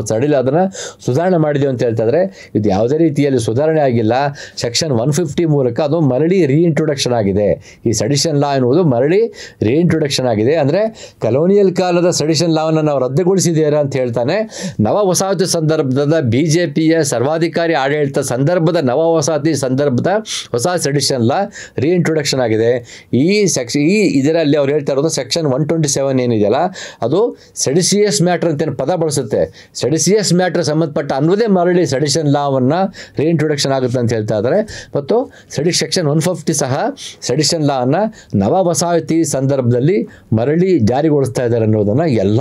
ಸುಧಾರಣೆ ಮಾಡಿದೆವು ಅಂತ ಹೇಳ್ತಾ ಇದ್ದಾರೆ. ಇದು ಯಾವುದೇ ರೀತಿಯಲ್ಲಿ ಸುಧಾರಣೆ ಆಗಿಲ್ಲ. ಸೆಕ್ಷನ್ 150 ಮೂಲಕ ಅದು ಮರಳಿ ರೀಇಂಟ್ರೊಡಕ್ಷನ್ ಆಗಿದೆ. ಈ ಸೆಡಿಷನ್ ಲಾ ಎನ್ನುವುದು ಮರಳಿ ರೀಇಂಟ್ರೊಡಕ್ಷನ್ ಆಗಿದೆ. ಅಂದರೆ ಕಲೋನಿಯಲ್ ಕಾಲದ ಸೆಡಿಷನ್ ಲಾವನ್ನು ನಾವು ರದ್ದುಗೊಳಿಸಿದ್ದೇವೆ ಅಂತ ಹೇಳ್ತಾನೆ. ನವ ವಸಾಹತು ಸಂದರ್ಭದ BJPಯ ಸರ್ವಾಧಿಕಾರಿ ಆಡಳಿತ ಸಂದರ್ಭದ ನವ ವಸಾಹತಿ ಸಂದರ್ಭದ ಹೊಸ ಸೆಡಿಷನ್ ಲಾ ರೀಇಂಟ್ರೊಡಕ್ಷನ್ ಆಗಿದೆ. ಇದರಲ್ಲಿ ಅವ್ರು ಹೇಳ್ತಾ ಇರೋದು ಸೆಕ್ಷನ್ 127 ಏನಿದೆಯಲ್ಲ, ಅದು ಸೆಡಿಸಿಯಸ್ ಮ್ಯಾಟರ್ ಅಂತ ಪದ ಬಳಸುತ್ತೆ. ಸೆಡಿಸಿಯಸ್ ಮ್ಯಾಟರ್ ಸಂಬಂಧಪಟ್ಟ ಅನ್ನೋದೇ ಮರಳಿ ಸೆಡಿಷನ್ ಲಾವನ್ನು ರೀಇಂಟ್ರೊಡಕ್ಷನ್ ಆಗುತ್ತೆ ಅಂತ ಹೇಳ್ತಾ ಇದ್ದಾರೆ. ಮತ್ತು ಸೆಕ್ಷನ್ 150 ಸಹ ಸೆಡಿಷನ್ ಲಾವನ್ನು ನವ ವಸಾಹತಿ ಸಂದರ್ಭದಲ್ಲಿ ಮರಳಿ ಜಾರಿಗೊಳಿಸ್ತಾ ಇದ್ದಾರೆ ಅನ್ನೋದನ್ನು ಎಲ್ಲ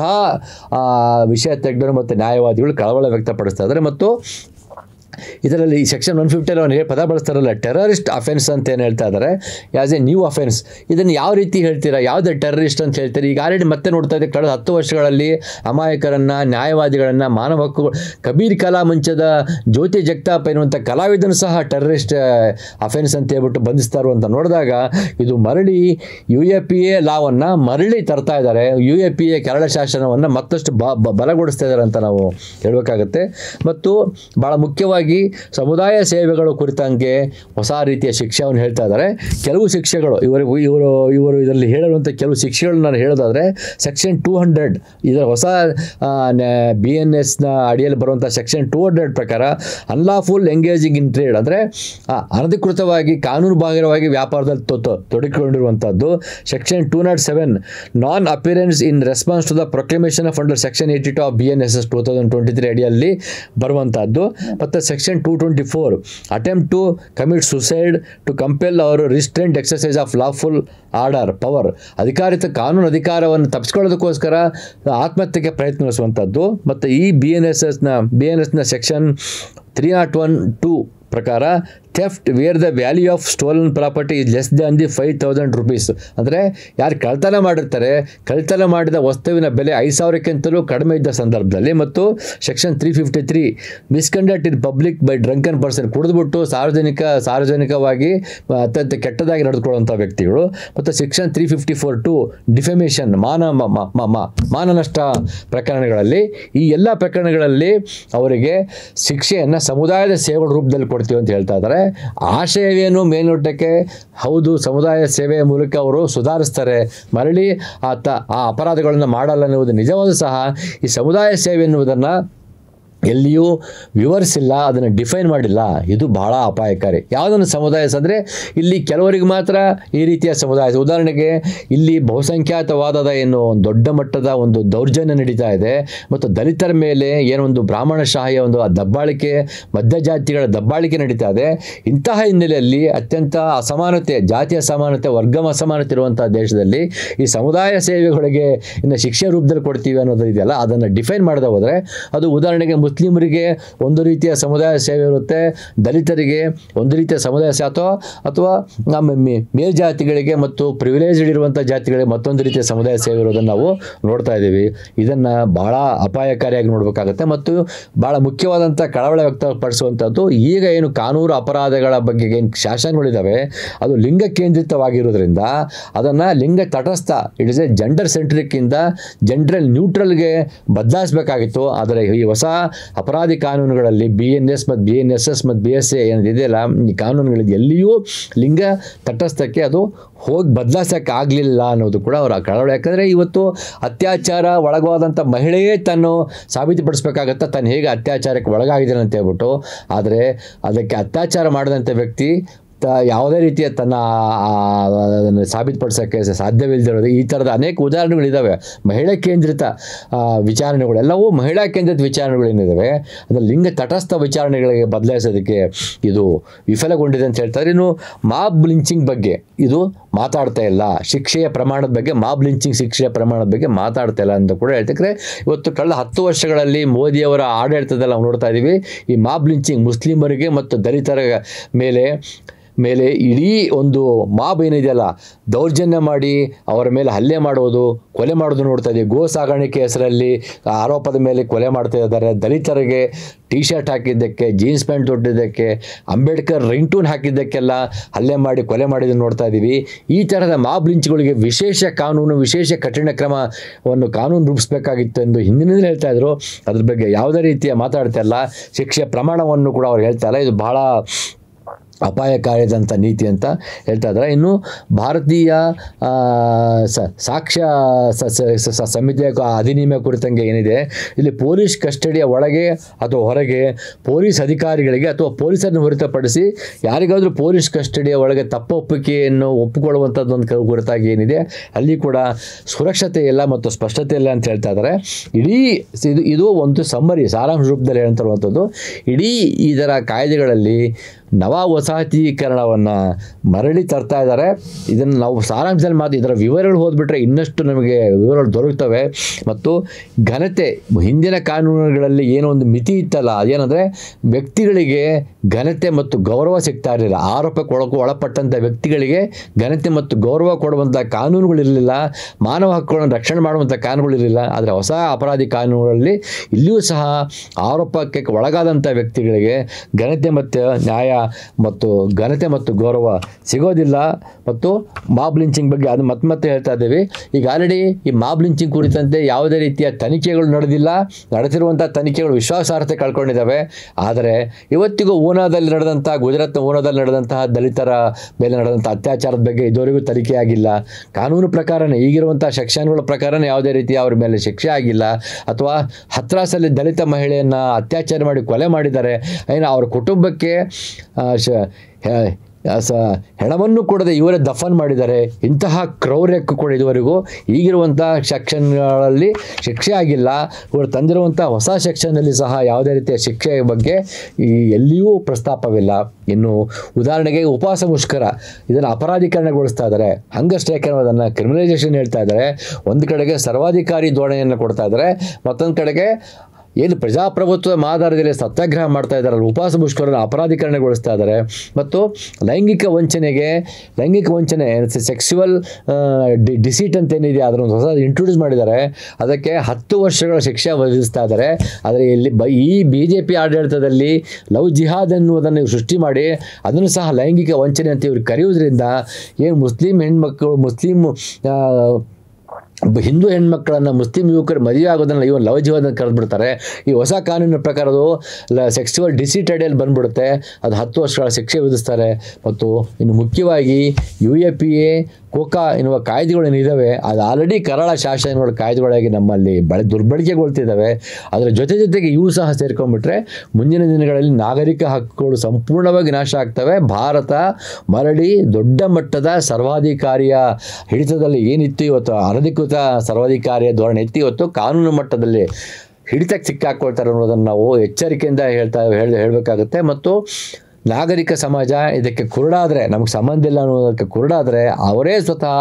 ವಿಷಯ ತಜ್ಞರು ಮತ್ತು ನ್ಯಾಯವಾದಿಗಳು ಕಳವಳ ವ್ಯಕ್ತಪಡಿಸ್ತಾ ಇದ್ದಾರೆ. ಮತ್ತು ಇದರಲ್ಲಿ ಸೆಕ್ಷನ್ 150 ಅವನು ಪದ ಬಳಸ್ತಾರಲ್ಲ, ಟೆರರಿಸ್ಟ್ ಅಫೆನ್ಸ್ ಅಂತ ಏನು ಹೇಳ್ತಾ ಇದ್ದಾರೆ, ಆ್ಯಸ್ ಎ ನ್ಯೂ ಅಫೆನ್ಸ್. ಇದನ್ನು ಯಾವ ರೀತಿ ಹೇಳ್ತೀರಾ, ಯಾವುದೇ ಟೆರರಿಸ್ಟ್ ಅಂತ ಹೇಳ್ತೀರಿ? ಈಗ ಆಲ್ರೆಡಿ ಮತ್ತೆ ನೋಡ್ತಾ ಇದ್ದೆ, ಕಳೆದ 10 ವರ್ಷಗಳಲ್ಲಿ ಅಮಾಯಕರನ್ನು, ನ್ಯಾಯವಾದಿಗಳನ್ನು, ಮಾನವ ಹಕ್ಕುಗಳು, ಕಬೀರ್ ಕಲಾ ಮಂಚದ ಜ್ಯೋತಿ ಜಗತಾಪ್ ಎನ್ನುವಂಥ ಕಲಾವಿದನು ಸಹ ಟೆರರಿಸ್ಟ್ ಅಫೆನ್ಸ್ ಅಂತ ಹೇಳ್ಬಿಟ್ಟು ಬಂಧಿಸ್ತಾರೋ ಅಂತ ನೋಡಿದಾಗ ಇದು ಮರಳಿ UAPA ಲಾವನ್ನು ಮರಳಿ ತರ್ತಾ ಇದ್ದಾರೆ. UAPA ಕರಡ ಶಾಸನವನ್ನು ಮತ್ತಷ್ಟು ಬಲಗೊಳಿಸ್ತಾ ಇದ್ದಾರೆ ಅಂತ ನಾವು ಹೇಳಬೇಕಾಗತ್ತೆ. ಮತ್ತು ಭಾಳ ಮುಖ್ಯವಾಗಿ ಸಮುದಾಯ ಸೇವೆಗಳು ಕುರಿತಂಗೆ ಹೊಸ ರೀತಿಯ ಶಿಕ್ಷೆಯನ್ನು ಹೇಳ್ತಾ ಇದ್ದಾರೆ. ಕೆಲವು ಶಿಕ್ಷೆಗಳು ಇವರು ಇದರಲ್ಲಿ ಹೇಳಿರುವಂಥ ಕೆಲವು ಶಿಕ್ಷೆಗಳು ನಾನು ಹೇಳೋದಾದರೆ ಸೆಕ್ಷನ್ 200 ಇದರ ಹೊಸ BNSನ ಅಡಿಯಲ್ಲಿ ಬರುವಂಥ ಸೆಕ್ಷನ್ 200 ಪ್ರಕಾರ ಅನ್ಲಾಫುಲ್ ಎಂಗೇಜಿಂಗ್ ಇನ್ ಟ್ರೇಡ್ ಅಂದರೆ ಅನಧಿಕೃತವಾಗಿ ಕಾನೂನು ಬಾಹಿರವಾಗಿ ವ್ಯಾಪಾರದಲ್ಲಿ ತೊಡಗಿಕೊಂಡಿರುವಂಥದ್ದು. Section 207 non appearance in response to the proclamation of under section 82 of BNSS 2023 ಅಡಿಯಲ್ಲಿ ಬರುವಂಥದ್ದು. ಮತ್ತು section 224 attempt to commit suicide to compel or restraint exercise of lawful order power, ಅಧಿಕಾರಿತ ಕಾನೂನು ಅಧಿಕಾರವನ್ನು ತಪ್ಪಿಸ್ಕೊಳ್ಳೋದಕ್ಕೋಸ್ಕರ ಆತ್ಮಹತ್ಯೆಗೆ ಪ್ರಯತ್ನಿಸುವಂಥದ್ದು. ಮತ್ತು ಈ BNSನ ಸೆಕ್ಷನ್ 301(2) ಪ್ರಕಾರ theft where the value of stolen property is less than the 5,000 rupees. ಅಂದರೆ ಯಾರು ಕಳ್ತನ ಮಾಡಿರ್ತಾರೆ, ಕಳ್ತನ ಮಾಡಿದ ವಸ್ತುವಿನ ಬೆಲೆ 5,000ಕ್ಕಿಂತಲೂ ಕಡಿಮೆ ಇದ್ದ ಸಂದರ್ಭದಲ್ಲಿ, ಮತ್ತು section 353 misconduct in public by drunken person, ಕುಡಿದ್ಬಿಟ್ಟು ಸಾರ್ವಜನಿಕವಾಗಿ ಅತ್ಯಂತ ಕೆಟ್ಟದಾಗಿ ನಡೆದುಕೊಳ್ಳುವಂಥ ವ್ಯಕ್ತಿಗಳು, ಮತ್ತು ಸೆಕ್ಷನ್ 354 ಡಿಫೆಮೇಷನ್, ಮಾನನಷ್ಟ ಪ್ರಕರಣಗಳಲ್ಲಿ, ಈ ಎಲ್ಲ ಪ್ರಕರಣಗಳಲ್ಲಿ ಅವರಿಗೆ ಶಿಕ್ಷೆಯನ್ನು ಸಮುದಾಯದ ಸೇವೆಗಳ ರೂಪದಲ್ಲಿ ಕೊಡ್ತೀವಿ ಅಂತ ಹೇಳ್ತಾ ಇದ್ದಾರೆ. ಆಶಯವೇನು ಮೇಲ್ನೋಟಕ್ಕೆ ಹೌದು, ಸಮುದಾಯ ಸೇವೆಯ ಮೂಲಕ ಅವರು ಸುಧಾರಿಸ್ತಾರೆ, ಮರಳಿ ಆ ಅಪರಾಧಗಳನ್ನು ಮಾಡಲ್ಲ ಅನ್ನುವುದು ನಿಜವಾದ ಸಹ ಈ ಸಮುದಾಯ ಸೇವೆ ಎನ್ನುವುದನ್ನು ಎಲ್ಲಿಯೂ ವಿವರಿಸಿಲ್ಲ, ಅದನ್ನು ಡಿಫೈನ್ ಮಾಡಿಲ್ಲ. ಇದು ಬಹಳ ಅಪಾಯಕಾರಿ. ಯಾವುದನ್ನು ಸಮುದಾಯ ಅಂದರೆ ಇಲ್ಲಿ ಕೆಲವರಿಗೆ ಮಾತ್ರ ಈ ರೀತಿಯ ಸಮುದಾಯ. ಉದಾಹರಣೆಗೆ ಇಲ್ಲಿ ಬಹುಸಂಖ್ಯಾತವಾದದ ಏನು ಒಂದು ದೊಡ್ಡ ಮಟ್ಟದ ಒಂದು ದೌರ್ಜನ್ಯ ನಡೀತಾ ಇದೆ, ಮತ್ತು ದಲಿತರ ಮೇಲೆ ಏನೋ ಒಂದು ಬ್ರಾಹ್ಮಣಶಾಹಿಯ ಒಂದು ದಬ್ಬಾಳಿಕೆ, ಮಧ್ಯಜಾತಿಗಳ ದಬ್ಬಾಳಿಕೆ ನಡೀತಾ ಇದೆ. ಇಂತಹ ಹಿನ್ನೆಲೆಯಲ್ಲಿ ಅತ್ಯಂತ ಅಸಮಾನತೆ, ಜಾತಿ ಅಸಮಾನತೆ, ವರ್ಗ ಅಸಮಾನತೆ ಇರುವಂಥ ದೇಶದಲ್ಲಿ ಈ ಸಮುದಾಯ ಸೇವೆಗಳಿಗೆ ಇನ್ನು ಶಿಕ್ಷೆ ರೂಪದಲ್ಲಿ ಕೊಡ್ತೀವಿ ಅನ್ನೋದು ಇದೆಯಲ್ಲ, ಅದನ್ನು ಡಿಫೈನ್ ಮಾಡದೆ ಹೋದರೆ ಅದು ಉದಾಹರಣೆಗೆ ಮುಸ್ಲಿಮರಿಗೆ ಒಂದು ರೀತಿಯ ಸಮುದಾಯ ಸೇವೆ ಇರುತ್ತೆ, ದಲಿತರಿಗೆ ಒಂದು ರೀತಿಯ ಸಮುದಾಯ ಸೇವೆ, ಅಥವಾ ನಮ್ಮ ಮೇಲ್ಜಾತಿಗಳಿಗೆ ಮತ್ತು ಪ್ರಿವಿಲೇಜ್ಡ್ ಇರುವಂಥ ಜಾತಿಗಳಿಗೆ ಮತ್ತೊಂದು ರೀತಿಯ ಸಮುದಾಯ ಸೇವೆ ಇರೋದನ್ನು ನಾವು ನೋಡ್ತಾ ಇದ್ದೀವಿ. ಇದನ್ನು ಭಾಳ ಅಪಾಯಕಾರಿಯಾಗಿ ನೋಡಬೇಕಾಗುತ್ತೆ. ಮತ್ತು ಭಾಳ ಮುಖ್ಯವಾದಂಥ ಕಳವಳ ವ್ಯಕ್ತಪಡಿಸುವಂಥದ್ದು, ಈಗ ಏನು ಕಾನೂನು ಅಪರಾಧಗಳ ಬಗ್ಗೆ ಏನು ಶಾಸನಗಳಿದ್ದಾವೆ ಅದು ಲಿಂಗ ಕೇಂದ್ರಿತವಾಗಿರೋದ್ರಿಂದ ಅದನ್ನು ಲಿಂಗ ತಟಸ್ಥ, ಇಟ್ ಇಸ್ ಎ ಜೆಂಡರ್ ಸೆಂಟ್ರಿಕ್ಕಿಂದ ಜೆಂಡರ್ ನ್ಯೂಟ್ರಲ್ಗೆ ಬದಲಾಯಿಸಬೇಕಾಗಿತ್ತು. ಆದರೆ ಈ ಹೊಸ ಅಪರಾಧಿ ಕಾನೂನುಗಳಲ್ಲಿ BNS ಮತ್ತು BNSS ಮತ್ತು BSA ಏನಿದೆಯಲ್ಲ, ಈ ಕಾನೂನುಗಳಿಗೆ ಎಲ್ಲಿಯೂ ಲಿಂಗ ತಟಸ್ಥಕ್ಕೆ ಅದು ಹೋಗಿ ಬದಲಾಯಿಸೋಕ್ಕೆ ಆಗಲಿಲ್ಲ ಅನ್ನೋದು ಕೂಡ ಅವರ ಕಳವಳ. ಯಾಕಂದರೆ ಇವತ್ತು ಅತ್ಯಾಚಾರ ಒಳಗಾದಂಥ ಮಹಿಳೆಯೇ ತಾನು ಸಾಬೀತುಪಡಿಸ್ಬೇಕಾಗತ್ತೆ ತಾನು ಹೇಗೆ ಅತ್ಯಾಚಾರಕ್ಕೆ ಒಳಗಾಗಿದ್ದಾನೆ ಅಂತ ಹೇಳ್ಬಿಟ್ಟು. ಆದರೆ ಅದಕ್ಕೆ ಅತ್ಯಾಚಾರ ಮಾಡಿದಂಥ ವ್ಯಕ್ತಿ ಯಾವುದೇ ರೀತಿಯ ತನ್ನ ಅದನ್ನು ಸಾಬೀತುಪಡಿಸೋಕ್ಕೆ ಸಾಧ್ಯವಿಲ್ಲದಿರೋದು, ಈ ಥರದ ಅನೇಕ ಉದಾಹರಣೆಗಳಿದ್ದಾವೆ. ಮಹಿಳಾ ಕೇಂದ್ರಿತ ವಿಚಾರಣೆಗಳು, ಎಲ್ಲವೂ ಮಹಿಳಾ ಕೇಂದ್ರಿತ ವಿಚಾರಣೆಗಳೇನಿದ್ದಾವೆ ಅದು ಲಿಂಗ ತಟಸ್ಥ ವಿಚಾರಣೆಗಳಿಗೆ ಬದಲಾಯಿಸೋದಕ್ಕೆ ಇದು ವಿಫಲಗೊಂಡಿದೆ ಅಂತ ಹೇಳ್ತಾರೆ. ಇನ್ನು ಮಾಬ್ ಲಿಂಚಿಂಗ್ ಬಗ್ಗೆ ಇದು ಮಾತಾಡ್ತಾ ಇಲ್ಲ, ಶಿಕ್ಷೆಯ ಪ್ರಮಾಣದ ಬಗ್ಗೆ, ಮಾಬ್ ಲಿಂಚಿಂಗ್ ಶಿಕ್ಷೆಯ ಪ್ರಮಾಣದ ಬಗ್ಗೆ ಮಾತಾಡ್ತಾ ಇಲ್ಲ ಅಂತ ಕೂಡ ಹೇಳ್ತಿದ್ರೆ. ಇವತ್ತು ಕಳೆದ 10 ವರ್ಷಗಳಲ್ಲಿ ಮೋದಿಯವರ ಆಡಳಿತದಲ್ಲಿ ನಾವು ನೋಡ್ತಾ ಇದ್ದೀವಿ, ಈ ಮಾಬ್ ಲಿಂಚಿಂಗ್ ಮುಸ್ಲಿಮರಿಗೆ ಮತ್ತು ದಲಿತರ ಮೇಲೆ ಇಡೀ ಒಂದು ಮಾಬ್ ಏನಿದೆಯಲ್ಲ, ದೌರ್ಜನ್ಯ ಮಾಡಿ ಅವರ ಮೇಲೆ ಹಲ್ಲೆ ಮಾಡೋದು, ಕೊಲೆ ಮಾಡೋದು ನೋಡ್ತಾ ಇದ್ದೀವಿ. ಗೋ ಸಾಗಾಣಿಕೆ ಹೆಸರಲ್ಲಿ ಆರೋಪದ ಮೇಲೆ ಕೊಲೆ ಮಾಡ್ತಾ ಇದ್ದಾರೆ. ದಲಿತರಿಗೆ ಟಿ ಶರ್ಟ್ ಹಾಕಿದ್ದಕ್ಕೆ, ಜೀನ್ಸ್ ಪ್ಯಾಂಟ್ ತೊಟ್ಟಿದ್ದಕ್ಕೆ, ಅಂಬೇಡ್ಕರ್ ರಿಂಗ್ಟೂನ್ ಹಾಕಿದ್ದಕ್ಕೆಲ್ಲ ಹಲ್ಲೆ ಮಾಡಿ ಕೊಲೆ ಮಾಡಿದ್ದನ್ನು ನೋಡ್ತಾ ಇದ್ದೀವಿ. ಈ ಥರದ ಮಾಬ್ ಲಿಂಚ್ಗಳಿಗೆ ವಿಶೇಷ ಕಾನೂನು, ವಿಶೇಷ ಕಠಿಣ ಕ್ರಮವನ್ನು ಕಾನೂನು ರೂಪಿಸಬೇಕಾಗಿತ್ತು ಎಂದು ಹಿಂದಿನಿಂದಲೇ ಹೇಳ್ತಾ ಇದ್ರು. ಅದ್ರ ಬಗ್ಗೆ ಯಾವುದೇ ರೀತಿಯ ಮಾತಾಡ್ತಾ ಇಲ್ಲ. ಶಿಕ್ಷೆಯ ಪ್ರಮಾಣವನ್ನು ಕೂಡ ಅವ್ರು ಹೇಳ್ತಾ ಇಲ್ಲ. ಇದು ಬಹಳ ಅಪಾಯಕಾರಿಯಾದಂಥ ನೀತಿ ಅಂತ ಹೇಳ್ತಾ ಇದ್ದಾರೆ. ಇನ್ನು ಭಾರತೀಯ ಸಾಕ್ಷ್ಯ ಸಮಿತಿಯ ಅಧಿನಿಯಮ ಕುರಿತಂಗೆ ಏನಿದೆ, ಇಲ್ಲಿ ಪೊಲೀಸ್ ಕಸ್ಟಡಿಯ ಒಳಗೆ ಅಥವಾ ಹೊರಗೆ ಪೊಲೀಸ್ ಅಧಿಕಾರಿಗಳಿಗೆ ಅಥವಾ ಪೊಲೀಸರನ್ನು ಹೊರತುಪಡಿಸಿ ಯಾರಿಗಾದರೂ ಪೊಲೀಸ್ ಕಸ್ಟಡಿಯ ಒಳಗೆ ತಪ್ಪೊಪ್ಪಿಗೆಯನ್ನು ಒಪ್ಪಿಕೊಳ್ಳುವಂಥದ್ದೊಂದು ಕುರಿತಾಗಿ ಏನಿದೆ ಅಲ್ಲಿ ಕೂಡ ಸುರಕ್ಷತೆ ಇಲ್ಲ ಮತ್ತು ಸ್ಪಷ್ಟತೆ ಇಲ್ಲ ಅಂತ ಹೇಳ್ತಾ ಇದ್ದಾರೆ. ಇಡೀ ಇದು ಒಂದು ಸಮ್ಮರಿ, ಸಾರಾಂಶ ರೂಪದಲ್ಲಿ ಹೇಳ್ತಿರುವಂಥದ್ದು. ಇಡೀ ಇದರ ಕಾಯ್ದೆಗಳಲ್ಲಿ ನವ ವಸಾಹತೀಕರಣವನ್ನು ಮರಳಿ ತರ್ತಾ ಇದ್ದಾರೆ. ಇದನ್ನು ನಾವು ಸಾರಾಂಶದಲ್ಲಿ ಇದರ ವಿವರಗಳು ಓದ್ಬಿಟ್ರೆ ಇನ್ನಷ್ಟು ನಮಗೆ ವಿವರಗಳು ದೊರಕ್ತವೆ. ಮತ್ತು ಘನತೆ, ಹಿಂದಿನ ಕಾನೂನುಗಳಲ್ಲಿ ಏನೋ ಒಂದು ಮಿತಿ ಇತ್ತಲ್ಲ, ಅದೇನೆಂದರೆ ವ್ಯಕ್ತಿಗಳಿಗೆ ಘನತೆ ಮತ್ತು ಗೌರವ ಸಿಗ್ತಾ ಇರಲಿಲ್ಲ. ಆರೋಪಕ್ಕೆ ಒಳಪಟ್ಟಂಥ ವ್ಯಕ್ತಿಗಳಿಗೆ ಘನತೆ ಮತ್ತು ಗೌರವ ಕೊಡುವಂಥ ಕಾನೂನುಗಳಿರಲಿಲ್ಲ, ಮಾನವ ಹಕ್ಕುಗಳನ್ನು ರಕ್ಷಣೆ ಮಾಡುವಂಥ ಕಾನೂನುಗಳಿರಲಿಲ್ಲ. ಆದರೆ ಹೊಸ ಅಪರಾಧಿ ಕಾನೂನುಗಳಲ್ಲಿ ಇಲ್ಲಿಯೂ ಸಹ ಆರೋಪಕ್ಕೆ ಒಳಗಾದಂಥ ವ್ಯಕ್ತಿಗಳಿಗೆ ಘನತೆ ಮತ್ತು ನ್ಯಾಯ ಮತ್ತು ಘನತೆ ಮತ್ತು ಗೌರವ ಸಿಗೋದಿಲ್ಲ. ಮತ್ತು ಮಾಬ್ ಲಿಂಚಿಂಗ್ ಬಗ್ಗೆ ಅದು ಮತ್ತೆ ಹೇಳ್ತಾ ಇದ್ದೀವಿ. ಈಗ ಆಲ್ರೆಡಿ ಈ ಮಾಬ್ ಲಿಂಚಿಂಗ್ ಕುರಿತಂತೆ ಯಾವುದೇ ರೀತಿಯ ತನಿಖೆಗಳು ನಡೆದಿರುವಂಥ ತನಿಖೆಗಳು ವಿಶ್ವಾಸಾರ್ಹತೆ ಕಳ್ಕೊಂಡಿದ್ದಾವೆ. ಆದರೆ ಇವತ್ತಿಗೂ ಗುಜರಾತ್ನ ಊನಾದಲ್ಲಿ ನಡೆದಂತಹ ದಲಿತರ ಮೇಲೆ ನಡೆದಂಥ ಅತ್ಯಾಚಾರದ ಬಗ್ಗೆ ಇದುವರೆಗೂ ತನಿಖೆ ಆಗಿಲ್ಲ. ಕಾನೂನು ಪ್ರಕಾರನೇ, ಈಗಿರುವಂಥ ಸೆಕ್ಷನ್ಗಳ ಪ್ರಕಾರನೇ ಯಾವುದೇ ರೀತಿಯ ಅವ್ರ ಮೇಲೆ ಶಿಕ್ಷೆ ಆಗಿಲ್ಲ. ಅಥವಾ ಹತ್ರಾಸಲ್ಲಿ ದಲಿತ ಮಹಿಳೆಯನ್ನು ಅತ್ಯಾಚಾರ ಮಾಡಿ ಕೊಲೆ ಮಾಡಿದ್ದಾರೆ, ಅವ್ರ ಕುಟುಂಬಕ್ಕೆ ಹೆಣವನ್ನು ಕೊಡದೆ ಇವರೇ ದಫನ್ ಮಾಡಿದ್ದಾರೆ. ಇಂತಹ ಕ್ರೌರ್ಯಕ್ಕೂ ಕೂಡ ಇದುವರೆಗೂ ಈಗಿರುವಂಥ ಸೆಕ್ಷನ್ಗಳಲ್ಲಿ ಶಿಕ್ಷೆ ಆಗಿಲ್ಲ. ಇವರು ತಂದಿರುವಂಥ ಹೊಸ ಸೆಕ್ಷನ್ನಲ್ಲಿ ಸಹ ಯಾವುದೇ ರೀತಿಯ ಶಿಕ್ಷೆಯ ಬಗ್ಗೆ ಎಲ್ಲಿಯೂ ಪ್ರಸ್ತಾಪವಿಲ್ಲ. ಇನ್ನು ಉದಾಹರಣೆಗೆ ಉಪವಾಸ ಮುಷ್ಕರ, ಇದನ್ನು ಅಪರಾಧೀಕರಣಗೊಳಿಸ್ತಾ ಇದ್ದಾರೆ. ಹಂಗರ್ ಸ್ಟ್ರೈಕ್ ಅನ್ನೋದನ್ನು ಕ್ರಿಮಿನಲೈಸೇಷನ್ ಹೇಳ್ತಾ ಇದ್ದಾರೆ. ಒಂದು ಕಡೆಗೆ ಸರ್ವಾಧಿಕಾರಿ ಧೋರಣೆಯನ್ನು ಕೊಡ್ತಾ ಇದ್ದಾರೆ, ಮತ್ತೊಂದು ಕಡೆಗೆ ಏನು ಪ್ರಜಾಪ್ರಭುತ್ವದ ಆಧಾರದಲ್ಲಿ ಸತ್ಯಾಗ್ರಹ ಮಾಡ್ತಾ ಇದ್ದಾರೆ, ಉಪವಾಸ ಮುಷ್ಕರನ ಅಪರಾಧೀಕರಣಗೊಳಿಸ್ತಾ ಇದ್ದಾರೆ. ಮತ್ತು ಲೈಂಗಿಕ ವಂಚನೆ ಸೆಕ್ಸುವಲ್ ಡಿಸೀಟ್ ಅಂತ ಏನಿದೆ ಅದರ ಒಂದು ಹೊಸ ಇಂಟ್ರೊಡ್ಯೂಸ್ ಮಾಡಿದ್ದಾರೆ. ಅದಕ್ಕೆ 10 ವರ್ಷಗಳ ಶಿಕ್ಷೆ ವಿಧಿಸ್ತಾ ಇದ್ದಾರೆ. ಆದರೆ ಇಲ್ಲಿ ಈ BJP ಆಡಳಿತದಲ್ಲಿ ಲವ್ ಜಿಹಾದ್ ಎನ್ನುವುದನ್ನು ಸೃಷ್ಟಿ ಮಾಡಿ ಅದನ್ನು ಸಹ ಲೈಂಗಿಕ ವಂಚನೆ ಅಂತ ಇವ್ರು ಕರೆಯುವುದರಿಂದ ಏನು ಮುಸ್ಲಿಂ ಹೆಣ್ಮಕ್ಕಳು ಹಿಂದೂ ಹೆಣ್ಮಕ್ಕಳನ್ನು ಮುಸ್ಲಿಂ ಯುವಕರು ಮದುವೆ ಆಗೋದನ್ನು ಇವನ್ ಲವ್ ಜಿಹಾದನ್ನು ಕರೆದ್ಬಿಡ್ತಾರೆ. ಈ ಹೊಸ ಕಾನೂನಿನ ಪ್ರಕಾರ ಅದು ಸೆಕ್ಸುವಲ್ ಡಿಸೀಟ್ ಅಡಿಯಲ್ಲಿ ಬಂದ್ಬಿಡುತ್ತೆ. ಅದು 10 ವರ್ಷಗಳ ಶಿಕ್ಷೆ ವಿಧಿಸ್ತಾರೆ. ಮತ್ತು ಇನ್ನು ಮುಖ್ಯವಾಗಿ UAPA ಕೋಕಾ ಎನ್ನುವ ಕಾಯ್ದೆಗಳೇನಿದ್ದಾವೆ ಅದು ಆಲ್ರೆಡಿ ಕರಾಳ ಶಾಸನಗಳ ಕಾಯ್ದೆಗಳಾಗಿ ನಮ್ಮಲ್ಲಿ ದುರ್ಬಳಕೆಗೊಳ್ತಿದ್ದಾವೆ. ಅದರ ಜೊತೆಗೆ ಇವು ಸಹ ಸೇರ್ಕೊಂಡ್ಬಿಟ್ರೆ ಮುಂದಿನ ದಿನಗಳಲ್ಲಿ ನಾಗರಿಕ ಹಕ್ಕುಗಳು ಸಂಪೂರ್ಣವಾಗಿ ನಾಶ ಆಗ್ತವೆ. ಭಾರತ ಮರಳಿ ದೊಡ್ಡ ಮಟ್ಟದ ಸರ್ವಾಧಿಕಾರಿಯ ಹಿಡಿತದಲ್ಲಿ ಏನಿತ್ತು ಇವತ್ತು ಅನಧಿಕೃತ ಸರ್ವಾಧಿಕಾರಿಯ ಧೋರಣೆ ಇತ್ತು, ಇವತ್ತು ಕಾನೂನು ಮಟ್ಟದಲ್ಲಿ ಹಿಡಿತಕ್ಕೆ ಸಿಕ್ಕಾಕೊಳ್ತಾರೆ ಅನ್ನೋದನ್ನು ನಾವು ಎಚ್ಚರಿಕೆಯಿಂದ ಹೇಳಬೇಕಾಗುತ್ತೆ. ಮತ್ತು ನಾಗರಿಕ ಸಮಾಜ ಇದಕ್ಕೆ ಕುರುಡಾದರೆ, ನಮಗೆ ಸಂಬಂಧ ಇಲ್ಲ ಅನ್ನೋದಕ್ಕೆ ಕುರುಡಾದರೆ ಅವರೇ ಸ್ವತಃ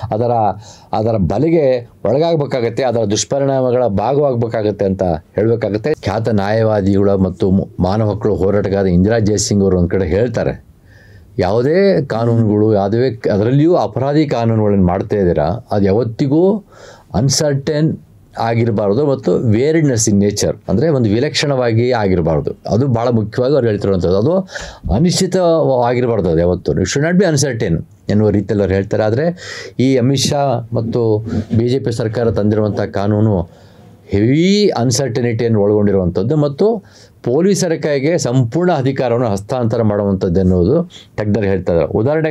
ಅದರ ಬಲೆಗೆ ಒಳಗಾಗಬೇಕಾಗತ್ತೆ, ಅದರ ದುಷ್ಪರಿಣಾಮಗಳ ಭಾಗವಾಗಬೇಕಾಗತ್ತೆ ಅಂತ ಹೇಳಬೇಕಾಗುತ್ತೆ. ಖ್ಯಾತ ನ್ಯಾಯವಾದಿಗಳು ಮತ್ತು ಮಾನವ ಹಕ್ಕುಗಳ ಹೋರಾಟಗಾರ ಇಂದಿರಾ ಜಯಸಿಂಗ್ ಅವರು ಒಂದು ಕಡೆ ಹೇಳ್ತಾರೆ, ಯಾವುದೇ ಕಾನೂನುಗಳು ಅದರಲ್ಲಿಯೂ ಅಪರಾಧಿ ಕಾನೂನುಗಳನ್ನು ಮಾಡ್ತಾ ಇದ್ದೀರಾ ಅದು ಯಾವತ್ತಿಗೂ ಅನ್ಸರ್ಟನ್ ಆಗಿರಬಾರ್ದು ಮತ್ತು ವೇರಿಡ್ನೆಸ್ ಇನ್ ನೇಚರ್ ಅಂದರೆ ಒಂದು ವಿಲಕ್ಷಣವಾಗಿ ಆಗಿರಬಾರ್ದು. ಅದು ಭಾಳ ಮುಖ್ಯವಾಗಿ ಅವ್ರು ಹೇಳ್ತಿರುವಂಥದ್ದು. ಅದು ಅನಿಶ್ಚಿತವಾಗಿರಬಾರ್ದು, ಅದು ಯಾವತ್ತು it should not be uncertain ಎನ್ನುವ ರೀತಿಯಲ್ಲಿ ಅವ್ರು ಹೇಳ್ತಾರೆ. ಆದರೆ ಈ ಅಮಿತ್ ಶಾ ಮತ್ತು BJP ಸರ್ಕಾರ ತಂದಿರುವಂಥ ಕಾನೂನು ಹೆವಿ ಅನ್ಸರ್ಟನಿಟಿಯನ್ನು ಒಳಗೊಂಡಿರುವಂಥದ್ದು ಮತ್ತು ಪೊಲೀಸರ ಕೈಗೆ ಸಂಪೂರ್ಣ ಅಧಿಕಾರವನ್ನು ಹಸ್ತಾಂತರ ಮಾಡುವಂಥದ್ದು ಎನ್ನುವುದು ತಜ್ಞರು ಹೇಳ್ತಾರೆ.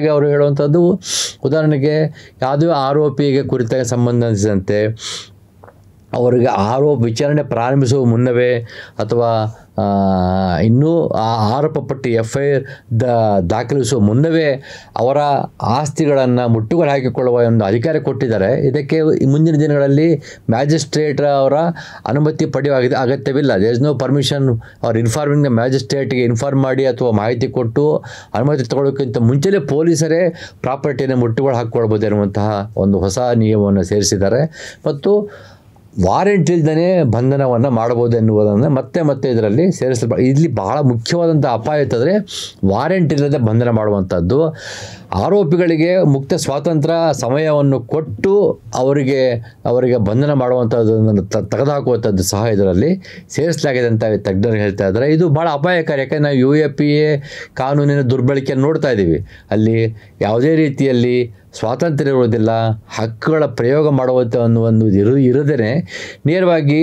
ಉದಾಹರಣೆಗೆ ಯಾವುದೇ ಆರೋಪಿಗೆ ಕುರಿತಾಗಿ ಸಂಬಂಧಿಸಿದಂತೆ ಅವರಿಗೆ ವಿಚಾರಣೆ ಪ್ರಾರಂಭಿಸುವ ಮುನ್ನವೇ ಅಥವಾ ಇನ್ನೂ ಆ ಆರೋಪ ಪಟ್ಟಿ FIR ದಾಖಲಿಸುವ ಮುನ್ನವೇ ಅವರ ಆಸ್ತಿಗಳನ್ನು ಮುಟ್ಟುಗೋಲು ಹಾಕಿಕೊಳ್ಳುವ ಒಂದು ಅಧಿಕಾರ ಕೊಟ್ಟಿದ್ದಾರೆ. ಇದಕ್ಕೆ ಮುಂದಿನ ದಿನಗಳಲ್ಲಿ ಮ್ಯಾಜಿಸ್ಟ್ರೇಟ್ ಅವರ ಅನುಮತಿ ಪಡೆಯುವ ಅಗತ್ಯವಿಲ್ಲ. There is no permission or informing the ಮ್ಯಾಜಿಸ್ಟ್ರೇಟ್ಗೆ ಇನ್ಫಾರ್ಮ್ ಮಾಡಿ ಅಥವಾ ಮಾಹಿತಿ ಕೊಟ್ಟು ಅನುಮತಿ ತಗೊಳ್ಳೋಕ್ಕಿಂತ ಮುಂಚೆಯೇ ಪೊಲೀಸರೇ ಪ್ರಾಪರ್ಟಿಯನ್ನು ಮುಟ್ಟುಗೋಲು ಹಾಕಿಕೊಳ್ಬೋದು ಎನ್ನುವಂತಹ ಒಂದು ಹೊಸ ನಿಯಮವನ್ನು ಸೇರಿಸಿದ್ದಾರೆ. ಮತ್ತು ವಾರೆಂಟ್ ಇಲ್ದೇ ಬಂಧನವನ್ನು ಮಾಡಬಹುದು ಎನ್ನುವುದನ್ನು ಮತ್ತೆ ಇದರಲ್ಲಿ ಸೇರಿಸಬಹುದು. ಇಲ್ಲಿ ಬಹಳ ಮುಖ್ಯವಾದಂಥ ಅಪಾಯ ಇತ್ತಂದರೆ ವಾರೆಂಟ್ ಇಲ್ಲದೆ ಬಂಧನ ಮಾಡುವಂಥದ್ದು. ಆರೋಪಿಗಳಿಗೆ ಮುಕ್ತ ಸ್ವಾತಂತ್ರ್ಯ ಸಮಯವನ್ನು ಕೊಟ್ಟು ಅವರಿಗೆ ಬಂಧನ ಮಾಡುವಂಥದ್ದನ್ನು ತೆಗೆದುಹಾಕುವಂಥದ್ದು ಸಹ ಇದರಲ್ಲಿ ಸೇರಿಸಲಾಗಿದೆ ಅಂತ ತಜ್ಞರು ಹೇಳ್ತಾ ಇದ್ದಾರೆ. ಇದು ಭಾಳ ಅಪಾಯಕಾರಿ. ಯಾಕಂದರೆ ನಾವು UAPA ಕಾನೂನಿನ ದುರ್ಬಳಕೆಯನ್ನು ನೋಡ್ತಾ ಇದ್ದೀವಿ. ಅಲ್ಲಿ ಯಾವುದೇ ರೀತಿಯಲ್ಲಿ ಸ್ವಾತಂತ್ರ್ಯ ಇರುವುದಿಲ್ಲ, ಹಕ್ಕುಗಳ ಪ್ರಯೋಗ ಮಾಡುವಂಥ ಒಂದು ಇರದೇ ನೇರವಾಗಿ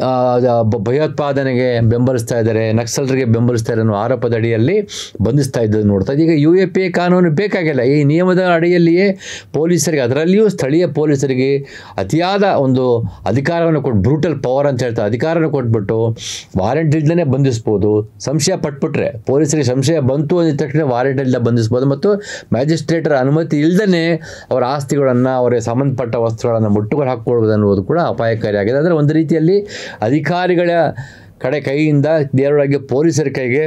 ಭಯೋತ್ಪಾದನೆಗೆ ಬೆಂಬಲಿಸ್ತಾ ಇದ್ದಾರೆ, ನಕ್ಸಲರಿಗೆ ಬೆಂಬಲಿಸ್ತಾರೆ ಅನ್ನೋ ಆರೋಪದ ಅಡಿಯಲ್ಲಿ ಬಂಧಿಸ್ತಾ ಇದ್ದದ್ದು ನೋಡ್ತಾ ಇದ್ದೀವಿ. ಈಗ UAPA ಕಾನೂನು ಬೇಕಾಗಿಲ್ಲ. ಈ ನಿಯಮದ ಅಡಿಯಲ್ಲಿಯೇ ಪೊಲೀಸರಿಗೆ, ಅದರಲ್ಲಿಯೂ ಸ್ಥಳೀಯ ಪೊಲೀಸರಿಗೆ ಅತಿಯಾದ ಒಂದು ಅಧಿಕಾರವನ್ನು ಕೊಟ್ಟು, ಬ್ರೂಟಲ್ ಪವರ್ ಅಂತ ಹೇಳ್ತಾರೆ, ಅಧಿಕಾರವನ್ನು ಕೊಟ್ಬಿಟ್ಟು ವಾರೆಂಟ್ ಇಲ್ಲದೇ ಬಂಧಿಸ್ಬೋದು. ಸಂಶಯ ಪಟ್ಬಿಟ್ರೆ ಪೊಲೀಸರಿಗೆ ಸಂಶಯ ಬಂತು ಅಂದ ತಕ್ಷಣ ವಾರೆಂಟ್ ಇಲ್ಲದೆ ಬಂಧಿಸ್ಬೋದು. ಮತ್ತು ಮ್ಯಾಜಿಸ್ಟ್ರೇಟರ ಅನುಮತಿ ಇಲ್ಲದೇ ಅವರ ಆಸ್ತಿಗಳನ್ನು, ಅವರಿಗೆ ಸಂಬಂಧಪಟ್ಟ ವಸ್ತುಗಳನ್ನು ಮುಟ್ಟುಗೋಲು ಹಾಕಿಕೊಳ್ಳುವುದು ಅನ್ನೋದು ಕೂಡ ಅಪಾಯಕಾರಿಯಾಗಿದೆ. ಅಂದರೆ ಒಂದು ರೀತಿಯಲ್ಲಿ ಅಧಿಕಾರಿಗಳ ಕೈಯಿಂದ ನೇರವಾಗಿ ಪೊಲೀಸರ ಕೈಗೆ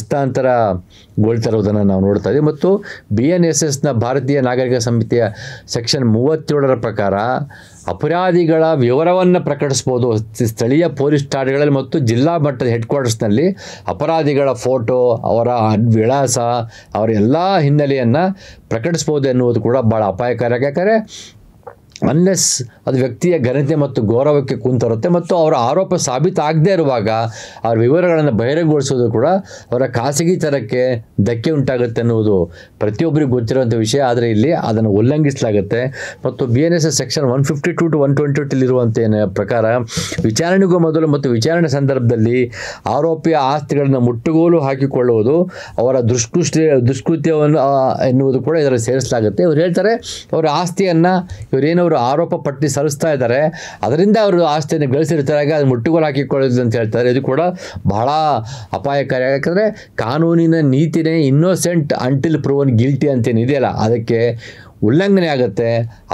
ಹಸ್ತಾಂತರಗೊಳ್ತಿರೋದನ್ನು ನಾವು ನೋಡ್ತಾ ಇದ್ದೀವಿ. ಮತ್ತು BNSSನ ಭಾರತೀಯ ನಾಗರಿಕ ಸಮಿತಿಯ ಸೆಕ್ಷನ್ 37 ಪ್ರಕಾರ ಅಪರಾಧಿಗಳ ವಿವರವನ್ನು ಪ್ರಕಟಿಸ್ಬೋದು. ಸ್ಥಳೀಯ ಪೊಲೀಸ್ ಠಾಣೆಗಳಲ್ಲಿ ಮತ್ತು ಜಿಲ್ಲಾ ಮಟ್ಟದ ಹೆಡ್ ಕ್ವಾರ್ಟರ್ಸ್ನಲ್ಲಿ ಅಪರಾಧಿಗಳ ಫೋಟೋ, ಅವರ ವಿಳಾಸ, ಅವರ ಎಲ್ಲ ಹಿನ್ನೆಲೆಯನ್ನು ಪ್ರಕಟಿಸ್ಬೋದು ಎನ್ನುವುದು ಕೂಡ ಭಾಳ ಅಪಾಯಕಾರಿ. ಯಾಕಂದರೆ ಅನ್ಲೆಸ್ ಅದು ವ್ಯಕ್ತಿಯ ಘನತೆ ಮತ್ತು ಗೌರವಕ್ಕೆ ಕುಂತರುತ್ತೆ ಮತ್ತು ಅವರ ಆರೋಪ ಸಾಬೀತಾಗದೇ ಇರುವಾಗ ಅವರ ವಿವರಗಳನ್ನು ಬಹಿರಂಗಗೊಳಿಸೋದು ಕೂಡ ಅವರ ಖಾಸಗಿತನಕ್ಕೆ ಧಕ್ಕೆ ಉಂಟಾಗುತ್ತೆ ಅನ್ನುವುದು ಪ್ರತಿಯೊಬ್ಬರಿಗೂ ಗೊತ್ತಿರುವಂಥ ವಿಷಯ. ಆದರೆ ಇಲ್ಲಿ ಅದನ್ನು ಉಲ್ಲಂಘಿಸಲಾಗುತ್ತೆ. ಮತ್ತು BNSS ಸೆಕ್ಷನ್ 152 to 128 ಇರುವಂಥ ಪ್ರಕಾರ ವಿಚಾರಣೆಗೂ ಮೊದಲು ಮತ್ತು ವಿಚಾರಣೆ ಸಂದರ್ಭದಲ್ಲಿ ಆರೋಪಿಯ ಆಸ್ತಿಗಳನ್ನು ಮುಟ್ಟುಗೋಲು ಹಾಕಿಕೊಳ್ಳುವುದು ಅವರ ದುಷ್ಕೃತ್ಯವನ್ನು ಎನ್ನುವುದು ಕೂಡ ಇದರಲ್ಲಿ ಸೇರಿಸಲಾಗುತ್ತೆ. ಇವರು ಹೇಳ್ತಾರೆ ಅವರ ಆಸ್ತಿಯನ್ನು ಇವರೇನವರು ಆರೋಪ ಪಟ್ಟಿ ಸಲ್ಲಿಸ್ತಾ ಇದ್ದಾರೆ, ಅದರಿಂದ ಅವರು ಆಸ್ತಿಯನ್ನು ಗಳಿಸಿರ್ತಾರೆ, ಅದು ಮುಟ್ಟುಗೋಲು ಹಾಕಿಕೊಳ್ಳೋದು ಅಂತ ಹೇಳ್ತಾರೆ. ಇದು ಕೂಡ ಬಹಳ ಅಪಾಯಕಾರಿ. ಯಾಕಂದರೆ ಕಾನೂನಿನ ನೀತಿನೇ ಇನ್ನೋಸೆಂಟ್ ಅಂಟಿಲ್ ಪ್ರೂವನ್ ಗಿಲ್ಟಿ ಅಂತೇನಿದೆಯಲ್ಲ, ಅದಕ್ಕೆ ಉಲ್ಲಂಘನೆ ಆಗುತ್ತೆ.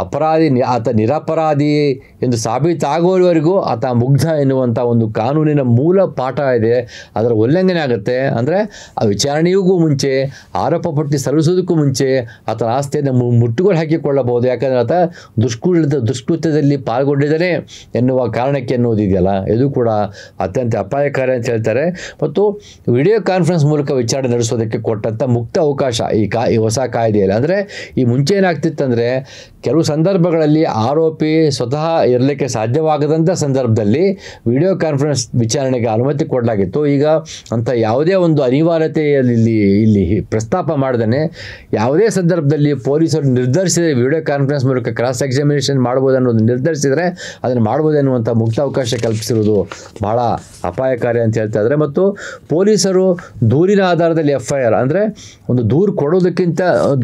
ಆತ ನಿರಪರಾಧಿ ಎಂದು ಸಾಬೀತಾಗುವವರೆಗೂ ಆತ ಮುಗ್ಧ ಎನ್ನುವಂಥ ಒಂದು ಕಾನೂನಿನ ಮೂಲ ಪಾಠ ಇದೆ, ಅದರ ಉಲ್ಲಂಘನೆ ಆಗುತ್ತೆ. ಅಂದರೆ ಆ ವಿಚಾರಣೆಗೂ ಮುಂಚೆ, ಆರೋಪ ಪಟ್ಟಿ ಸಲ್ಲಿಸೋದಕ್ಕೂ ಮುಂಚೆ ಆತನ ಆಸ್ತಿಯನ್ನು ಮುಟ್ಟುಗೋಲು ಹಾಕಿಕೊಳ್ಳಬಹುದು. ಯಾಕಂದರೆ ಆತ ದುಷ್ಕೃತ್ಯದಲ್ಲಿ ಪಾಲ್ಗೊಂಡಿದ್ದಾನೆ ಎನ್ನುವ ಕಾರಣಕ್ಕೆ ಎನ್ನುವುದಿದೆಯಲ್ಲ, ಇದು ಕೂಡ ಅತ್ಯಂತ ಅಪಾಯಕಾರಿ ಅಂತ ಹೇಳ್ತಾರೆ. ಮತ್ತು ವಿಡಿಯೋ ಕಾನ್ಫರೆನ್ಸ್ ಮೂಲಕ ವಿಚಾರಣೆ ನಡೆಸೋದಕ್ಕೆ ಕೊಟ್ಟಂಥ ಮುಕ್ತ ಅವಕಾಶ ಈ ಹೊಸ ಕಾಯ್ದೆಯಲ್ಲಿ. ಅಂದರೆ ಈ ಮುಂಚೆ ಏನಾಗ್ತಿತ್ತಂದರೆ, ಕೆಲವು ಸಂದರ್ಭಗಳಲ್ಲಿ ಆರೋಪಿ ಸ್ವತಃ ಇರಲಿಕ್ಕೆ ಸಾಧ್ಯವಾಗದಂಥ ಸಂದರ್ಭದಲ್ಲಿ ವಿಡಿಯೋ ಕಾನ್ಫರೆನ್ಸ್ ವಿಚಾರಣೆಗೆ ಅನುಮತಿ ಕೊಡಲಾಗಿತ್ತು. ಈಗ ಅಂಥ ಯಾವುದೇ ಒಂದು ಅನಿವಾರ್ಯತೆಯಲ್ಲಿ ಇಲ್ಲಿ ಪ್ರಸ್ತಾಪ ಮಾಡ್ದೇ ಯಾವುದೇ ಸಂದರ್ಭದಲ್ಲಿ ಪೊಲೀಸರು ನಿರ್ಧರಿಸಿದರೆ ವಿಡಿಯೋ ಕಾನ್ಫರೆನ್ಸ್ ಮೂಲಕ ಕ್ರಾಸ್ ಎಕ್ಸಾಮಿನೇಷನ್ ಮಾಡ್ಬೋದು ಅನ್ನೋದು ನಿರ್ಧರಿಸಿದರೆ ಅದನ್ನು ಮಾಡ್ಬೋದು ಎನ್ನುವಂಥ ಮುಕ್ತ ಅವಕಾಶ ಕಲ್ಪಿಸಿರುವುದು ಬಹಳ ಅಪಾಯಕಾರಿ ಅಂತ ಹೇಳ್ತಾ ಇದ್ದಾರೆ. ಮತ್ತು ಪೊಲೀಸರು ದೂರಿನ ಆಧಾರದಲ್ಲಿ FIR, ಅಂದರೆ ಒಂದು ದೂರು ಕೊಡೋದಕ್ಕಿಂತ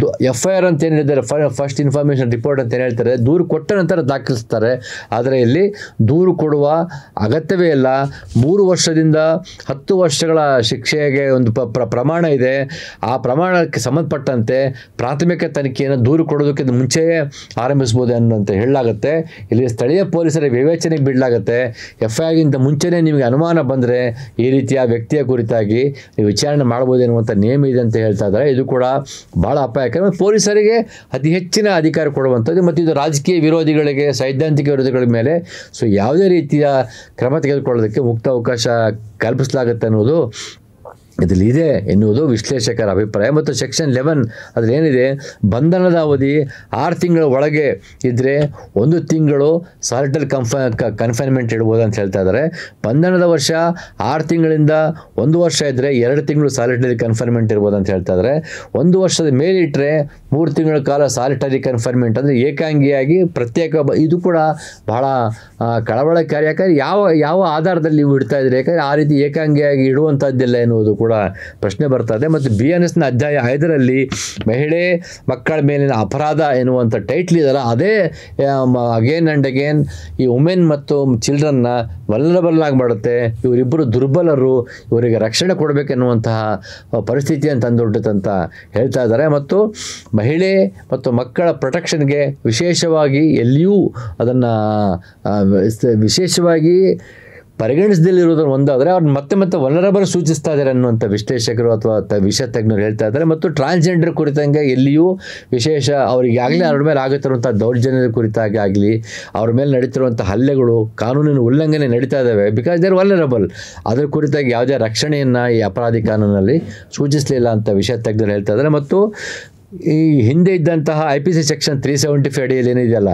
FIR ಅಂತ ಏನು ಹೇಳಿದ್ದಾರೆ, ಫಸ್ಟ್ ಇನ್ಫಾರ್ಮೇಷನ್ ರಿಪೋರ್ಟ್ ಅಂತ ಏನು ಹೇಳ್ತಾರೆ, ದೂರು ಕೊಟ್ಟ ನಂತರ ದಾಖಲಿಸ್ತಾರೆ. ಆದರೆ ಇಲ್ಲಿ ದೂರು ಕೊಡುವ ಅಗತ್ಯವೇ ಇಲ್ಲ. 3 ವರ್ಷದಿಂದ 10 ವರ್ಷಗಳ ಶಿಕ್ಷೆಗೆ ಒಂದು ಪ್ರಮಾಣ ಇದೆ. ಆ ಪ್ರಮಾಣಕ್ಕೆ ಸಂಬಂಧಪಟ್ಟಂತೆ ಪ್ರಾಥಮಿಕ ತನಿಖೆಯನ್ನು ದೂರು ಕೊಡೋದಕ್ಕಿಂತ ಮುಂಚೆಯೇ ಆರಂಭಿಸ್ಬೋದು ಅನ್ನೋಂತೆ ಹೇಳಲಾಗುತ್ತೆ. ಇಲ್ಲಿ ಸ್ಥಳೀಯ ಪೊಲೀಸರ ವಿವೇಚನೆಗೆ ಬಿಡಲಾಗುತ್ತೆ. FIRಗಿಂತ ಮುಂಚೆನೇ ನಿಮಗೆ ಅನುಮಾನ ಬಂದರೆ ಈ ರೀತಿಯ ವ್ಯಕ್ತಿಯ ಕುರಿತಾಗಿ ನೀವು ವಿಚಾರಣೆ ಮಾಡ್ಬೋದು ಎನ್ನುವಂಥ ನೇಮ ಇದೆ ಅಂತ ಹೇಳ್ತಾ ಇದ್ದಾರೆ. ಇದು ಕೂಡ ಭಾಳ ಅಪಾಯಕಾರಿ. ಮತ್ತು ಪೊಲೀಸರಿಗೆ ಅತಿ ಹೆಚ್ಚಿನ ಅಧಿಕಾರ ಕೊಡುವಂಥದ್ದು, ಮತ್ತು ಇದು ರಾಜಕೀಯ ವಿರೋಧಿಗಳಿಗೆ, ಸೈದ್ಧಾಂತಿಕ ವಿರೋಧಿಗಳ ಮೇಲೆ ಯಾವುದೇ ರೀತಿಯ ಕ್ರಮ ತೆಗೆದುಕೊಳ್ಳೋದಕ್ಕೆ ಮುಕ್ತ ಅವಕಾಶ ಕಲ್ಪಿಸಲಾಗುತ್ತೆ ಅನ್ನೋದು ಇದರಲ್ಲಿದೆ ಎನ್ನುವುದು ವಿಶ್ಲೇಷಕರ ಅಭಿಪ್ರಾಯ. ಮತ್ತು ಸೆಕ್ಷನ್ 11 ಅದರೇನಿದೆ, ಬಂಧನದ ಅವಧಿ 6 ತಿಂಗಳ ಒಳಗೆ ಇದ್ದರೆ 1 ತಿಂಗಳು ಸಾಲಿಟರಿ ಕನ್ಫೈನ್ಮೆಂಟ್ ಇಡ್ಬೋದು ಅಂತ ಹೇಳ್ತಾ ಇದ್ದಾರೆ. ಬಂಧನದ ವರ್ಷ 6 ತಿಂಗಳಿಂದ 1 ವರ್ಷ ಇದ್ದರೆ 2 ತಿಂಗಳು ಸಾಲಿಟರಿ ಕನ್ಫೈನ್ಮೆಂಟ್ ಇರ್ಬೋದು ಅಂತ ಹೇಳ್ತಾ ಇದ್ದಾರೆ. 1 ವರ್ಷದ ಮೇಲಿಟ್ಟರೆ 3 ತಿಂಗಳ ಕಾಲ ಸಾಲಿಟರಿ ಕನ್ಫೈನ್ಮೆಂಟ್, ಅಂದರೆ ಏಕಾಂಗಿಯಾಗಿ ಪ್ರತ್ಯೇಕ. ಇದು ಕೂಡ ಬಹಳ ಕಳವಳಕಾರಿ. ಯಾಕಂದರೆ ಯಾವ ಆಧಾರದಲ್ಲಿ ನೀವು ಇಡ್ತಾ ಇದ್ದೀರಿ, ಯಾಕಂದರೆ ಆ ರೀತಿ ಏಕಾಂಗಿಯಾಗಿ ಇಡುವಂಥದ್ದಿಲ್ಲ ಎನ್ನುವುದು ಕೂಡ ಪ್ರಶ್ನೆ ಬರ್ತದೆ. ಮತ್ತು BNSನ ಅಧ್ಯಾಯ 5ರಲ್ಲಿ ಮಹಿಳೆ ಮಕ್ಕಳ ಮೇಲಿನ ಅಪರಾಧ ಎನ್ನುವಂಥ ಟೈಟ್ಲ್ ಇದಲ್ಲ, ಅದೇ ಅಗೇನ್ ಆ್ಯಂಡ್ ಅಗೇನ್ ಈ ವುಮೆನ್ ಮತ್ತು ಚಿಲ್ಡ್ರನ್ನ ವಲ್ನರಬಲ್ ಆಗಿ ಮಾಡುತ್ತೆ. ಇವರಿಬ್ಬರು ದುರ್ಬಲರು, ಇವರಿಗೆ ರಕ್ಷಣೆ ಕೊಡಬೇಕೆನ್ನುವಂತಹ ಪರಿಸ್ಥಿತಿಯನ್ನು ತಂದೊಡ್ಡುತ್ತಂತ ಹೇಳ್ತಾ ಇದ್ದಾರೆ. ಮತ್ತು ಮಹಿಳೆ ಮತ್ತು ಮಕ್ಕಳ ಪ್ರೊಟೆಕ್ಷನ್ಗೆ ವಿಶೇಷವಾಗಿ ಎಲ್ಲಿಯೂ ಅದನ್ನು ವಿಶೇಷವಾಗಿ ಪರಿಗಣಿಸದಿಲ್ಲಿರೋದ್ರ ಒಂದಾದರೆ ಅವ್ರನ್ನ ಮತ್ತೆ ವಲ್ನರಬಲ್ ಸೂಚಿಸ್ತಾ ಇದ್ದಾರೆ ಅನ್ನುವಂಥ ವಿಶ್ಲೇಷಕರು ಅಥವಾ ವಿಷಯ ತಜ್ಞರು ಹೇಳ್ತಾ ಇದ್ದಾರೆ. ಮತ್ತು ಟ್ರಾನ್ಸ್ಜೆಂಡರ್ ಕುರಿತಂಗೆ ಎಲ್ಲಿಯೂ ವಿಶೇಷ ಅವರಿಗೆ ಆಗಲಿ ಅವ್ರ ಮೇಲೆ ಆಗುತ್ತಿರುವಂಥ ದೌರ್ಜನ್ಯದ ಕುರಿತಾಗಿ ಆಗಲಿ ಅವ್ರ ಮೇಲೆ ನಡೀತಿರುವಂಥ ಹಲ್ಲೆಗಳು, ಕಾನೂನಿನ ಉಲ್ಲಂಘನೆ ನಡೀತಾ ಇದ್ದಾವೆ. Because they are vulnerable. ಅದರ ಕುರಿತಾಗಿ ಯಾವುದೇ ರಕ್ಷಣೆಯನ್ನು ಈ ಅಪರಾಧಿ ಕಾನೂನಲ್ಲಿ ಸೂಚಿಸಲಿಲ್ಲ ಅಂತ ವಿಷಯ ತಜ್ಞರು ಹೇಳ್ತಾ ಇದ್ದಾರೆ. ಮತ್ತು ಈ ಹಿಂದೆ ಇದ್ದಂತಹ IPC ಸೆಕ್ಷನ್ 375 ಅಡಿಯಲ್ಲಿ ಏನಿದೆಯಲ್ಲ,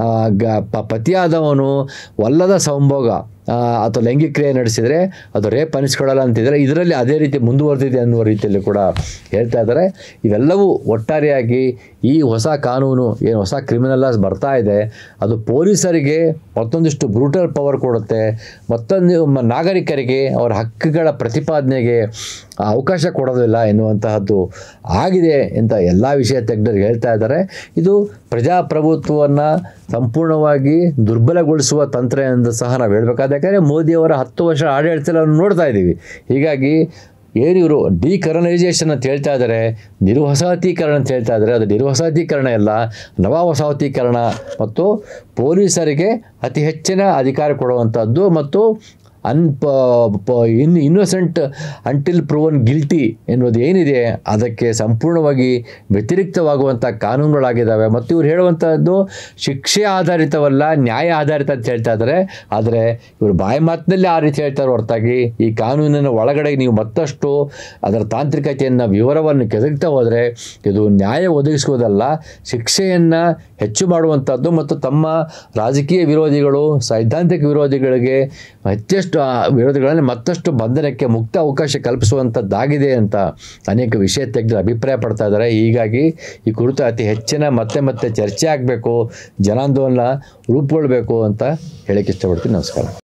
ಪತಿಯಾದವನು ಒಲ್ಲದ ಸಂಭೋಗ ಅಥವಾ ಲೈಂಗಿಕ ಕ್ರಿಯೆ ನಡೆಸಿದರೆ ಅದು ರೇಪ್ ಅನಿಸ್ಕೊಳ್ಳಲ್ಲ ಅಂತಿದ್ದಾರೆ. ಇದರಲ್ಲಿ ಅದೇ ರೀತಿ ಮುಂದುವರೆದಿದೆ ಅನ್ನುವ ರೀತಿಯಲ್ಲಿ ಕೂಡ ಹೇಳ್ತಾ ಇದ್ದಾರೆ. ಇವೆಲ್ಲವೂ ಒಟ್ಟಾರೆಯಾಗಿ ಈ ಹೊಸ ಕಾನೂನು ಏನು ಹೊಸ ಕ್ರಿಮಿನಲ್ ಲಾಸ್ ಬರ್ತಾ ಇದೆ, ಅದು ಪೊಲೀಸರಿಗೆ ಮತ್ತೊಂದಿಷ್ಟು ಬ್ರೂಟಲ್ ಪವರ್ ಕೊಡುತ್ತೆ, ಮತ್ತೊಂದು ನಾಗರಿಕರಿಗೆ ಅವರ ಹಕ್ಕುಗಳ ಪ್ರತಿಪಾದನೆಗೆ ಅವಕಾಶ ಕೊಡೋದಿಲ್ಲ ಎನ್ನುವಂತಹದ್ದು ಆಗಿದೆ ಅಂತ ಎಲ್ಲ ವಿಷಯ ತಜ್ಞರು ಹೇಳ್ತಾ ಇದ್ದಾರೆ. ಇದು ಪ್ರಜಾಪ್ರಭುತ್ವವನ್ನು ಸಂಪೂರ್ಣವಾಗಿ ದುರ್ಬಲಗೊಳಿಸುವ ತಂತ್ರ ಎಂದು ಸಹ ನಾವು ಹೇಳಬೇಕಾದ. ಯಾಕಂದರೆ ಮೋದಿಯವರ 10 ವರ್ಷ ಆಡಳಿತವನ್ನು ನೋಡ್ತಾ ಇದ್ದೀವಿ. ಹೀಗಾಗಿ ಏನು ಇವರು ಡಿಕರನೈಸೇಷನ್ ಅಂತ ಹೇಳ್ತಾ ಇದ್ದಾರೆ, ನಿರ್ವಸತೀಕರಣ ಅಂತ ಹೇಳ್ತಾ ಇದ್ದಾರೆ. ಅದು ನಿರ್ವಸತೀಕರಣ ಎಲ್ಲ, ನವವಸಾಹತೀಕರಣ ಮತ್ತು ಪೊಲೀಸರಿಗೆ ಅತಿ ಹೆಚ್ಚಿನ ಅಧಿಕಾರ ಕೊಡುವಂಥದ್ದು ಮತ್ತು ಇನ್ನೋಸೆಂಟ್ ಅಂಟಿಲ್ ಪ್ರೂವನ್ ಗಿಲ್ಟಿ ಎನ್ನುವುದು ಏನಿದೆ ಅದಕ್ಕೆ ಸಂಪೂರ್ಣವಾಗಿ ವ್ಯತಿರಿಕ್ತವಾಗುವಂಥ ಕಾನೂನುಗಳಾಗಿದ್ದಾವೆ. ಮತ್ತು ಇವರು ಹೇಳುವಂಥದ್ದು ಶಿಕ್ಷೆ ಆಧಾರಿತವಲ್ಲ, ನ್ಯಾಯ ಆಧಾರಿತ ಅಂತ ಹೇಳ್ತಾ ಇದ್ದಾರೆ. ಆದರೆ ಇವರು ಬಾಯಿ ಮಾತಿನಲ್ಲಿ ಆ ರೀತಿ ಹೇಳ್ತಾರೆ ಹೊರತಾಗಿ ಈ ಕಾನೂನಿನ ಒಳಗಡೆ ನೀವು ಮತ್ತಷ್ಟು ಅದರ ತಾಂತ್ರಿಕತೆಯನ್ನು ವಿವರವನ್ನು ಕೆದಕ್ತಾ ಹೋದರೆ ಇದು ನ್ಯಾಯ ಒದಗಿಸುವುದಲ್ಲ, ಶಿಕ್ಷೆಯನ್ನು ಹೆಚ್ಚು ಮಾಡುವಂಥದ್ದು ಮತ್ತು ತಮ್ಮ ರಾಜಕೀಯ ವಿರೋಧಿಗಳು, ಸೈದ್ಧಾಂತಿಕ ವಿರೋಧಿಗಳಿಗೆ ವಿರೋಧಿಗಳಲ್ಲಿ ಮತ್ತಷ್ಟು ಬಂಧನಕ್ಕೆ ಮುಕ್ತ ಅವಕಾಶ ಕಲ್ಪಿಸುವಂಥದ್ದಾಗಿದೆ ಅಂತ ಅನೇಕ ವಿಷಯ ತಜ್ಞರು ಅಭಿಪ್ರಾಯ ಪಡ್ತಾ ಇದ್ದಾರೆ. ಹೀಗಾಗಿ ಈ ಕುರಿತು ಅತಿ ಹೆಚ್ಚಿನ ಮತ್ತೆ ಚರ್ಚೆ ಆಗಬೇಕು, ಜನಾಂದೋಲನ ರೂಪುಗೊಳ್ಳಬೇಕು ಅಂತ ಹೇಳಕ್ಕೆ ಇಷ್ಟಪಡ್ತೀನಿ. ನಮಸ್ಕಾರ.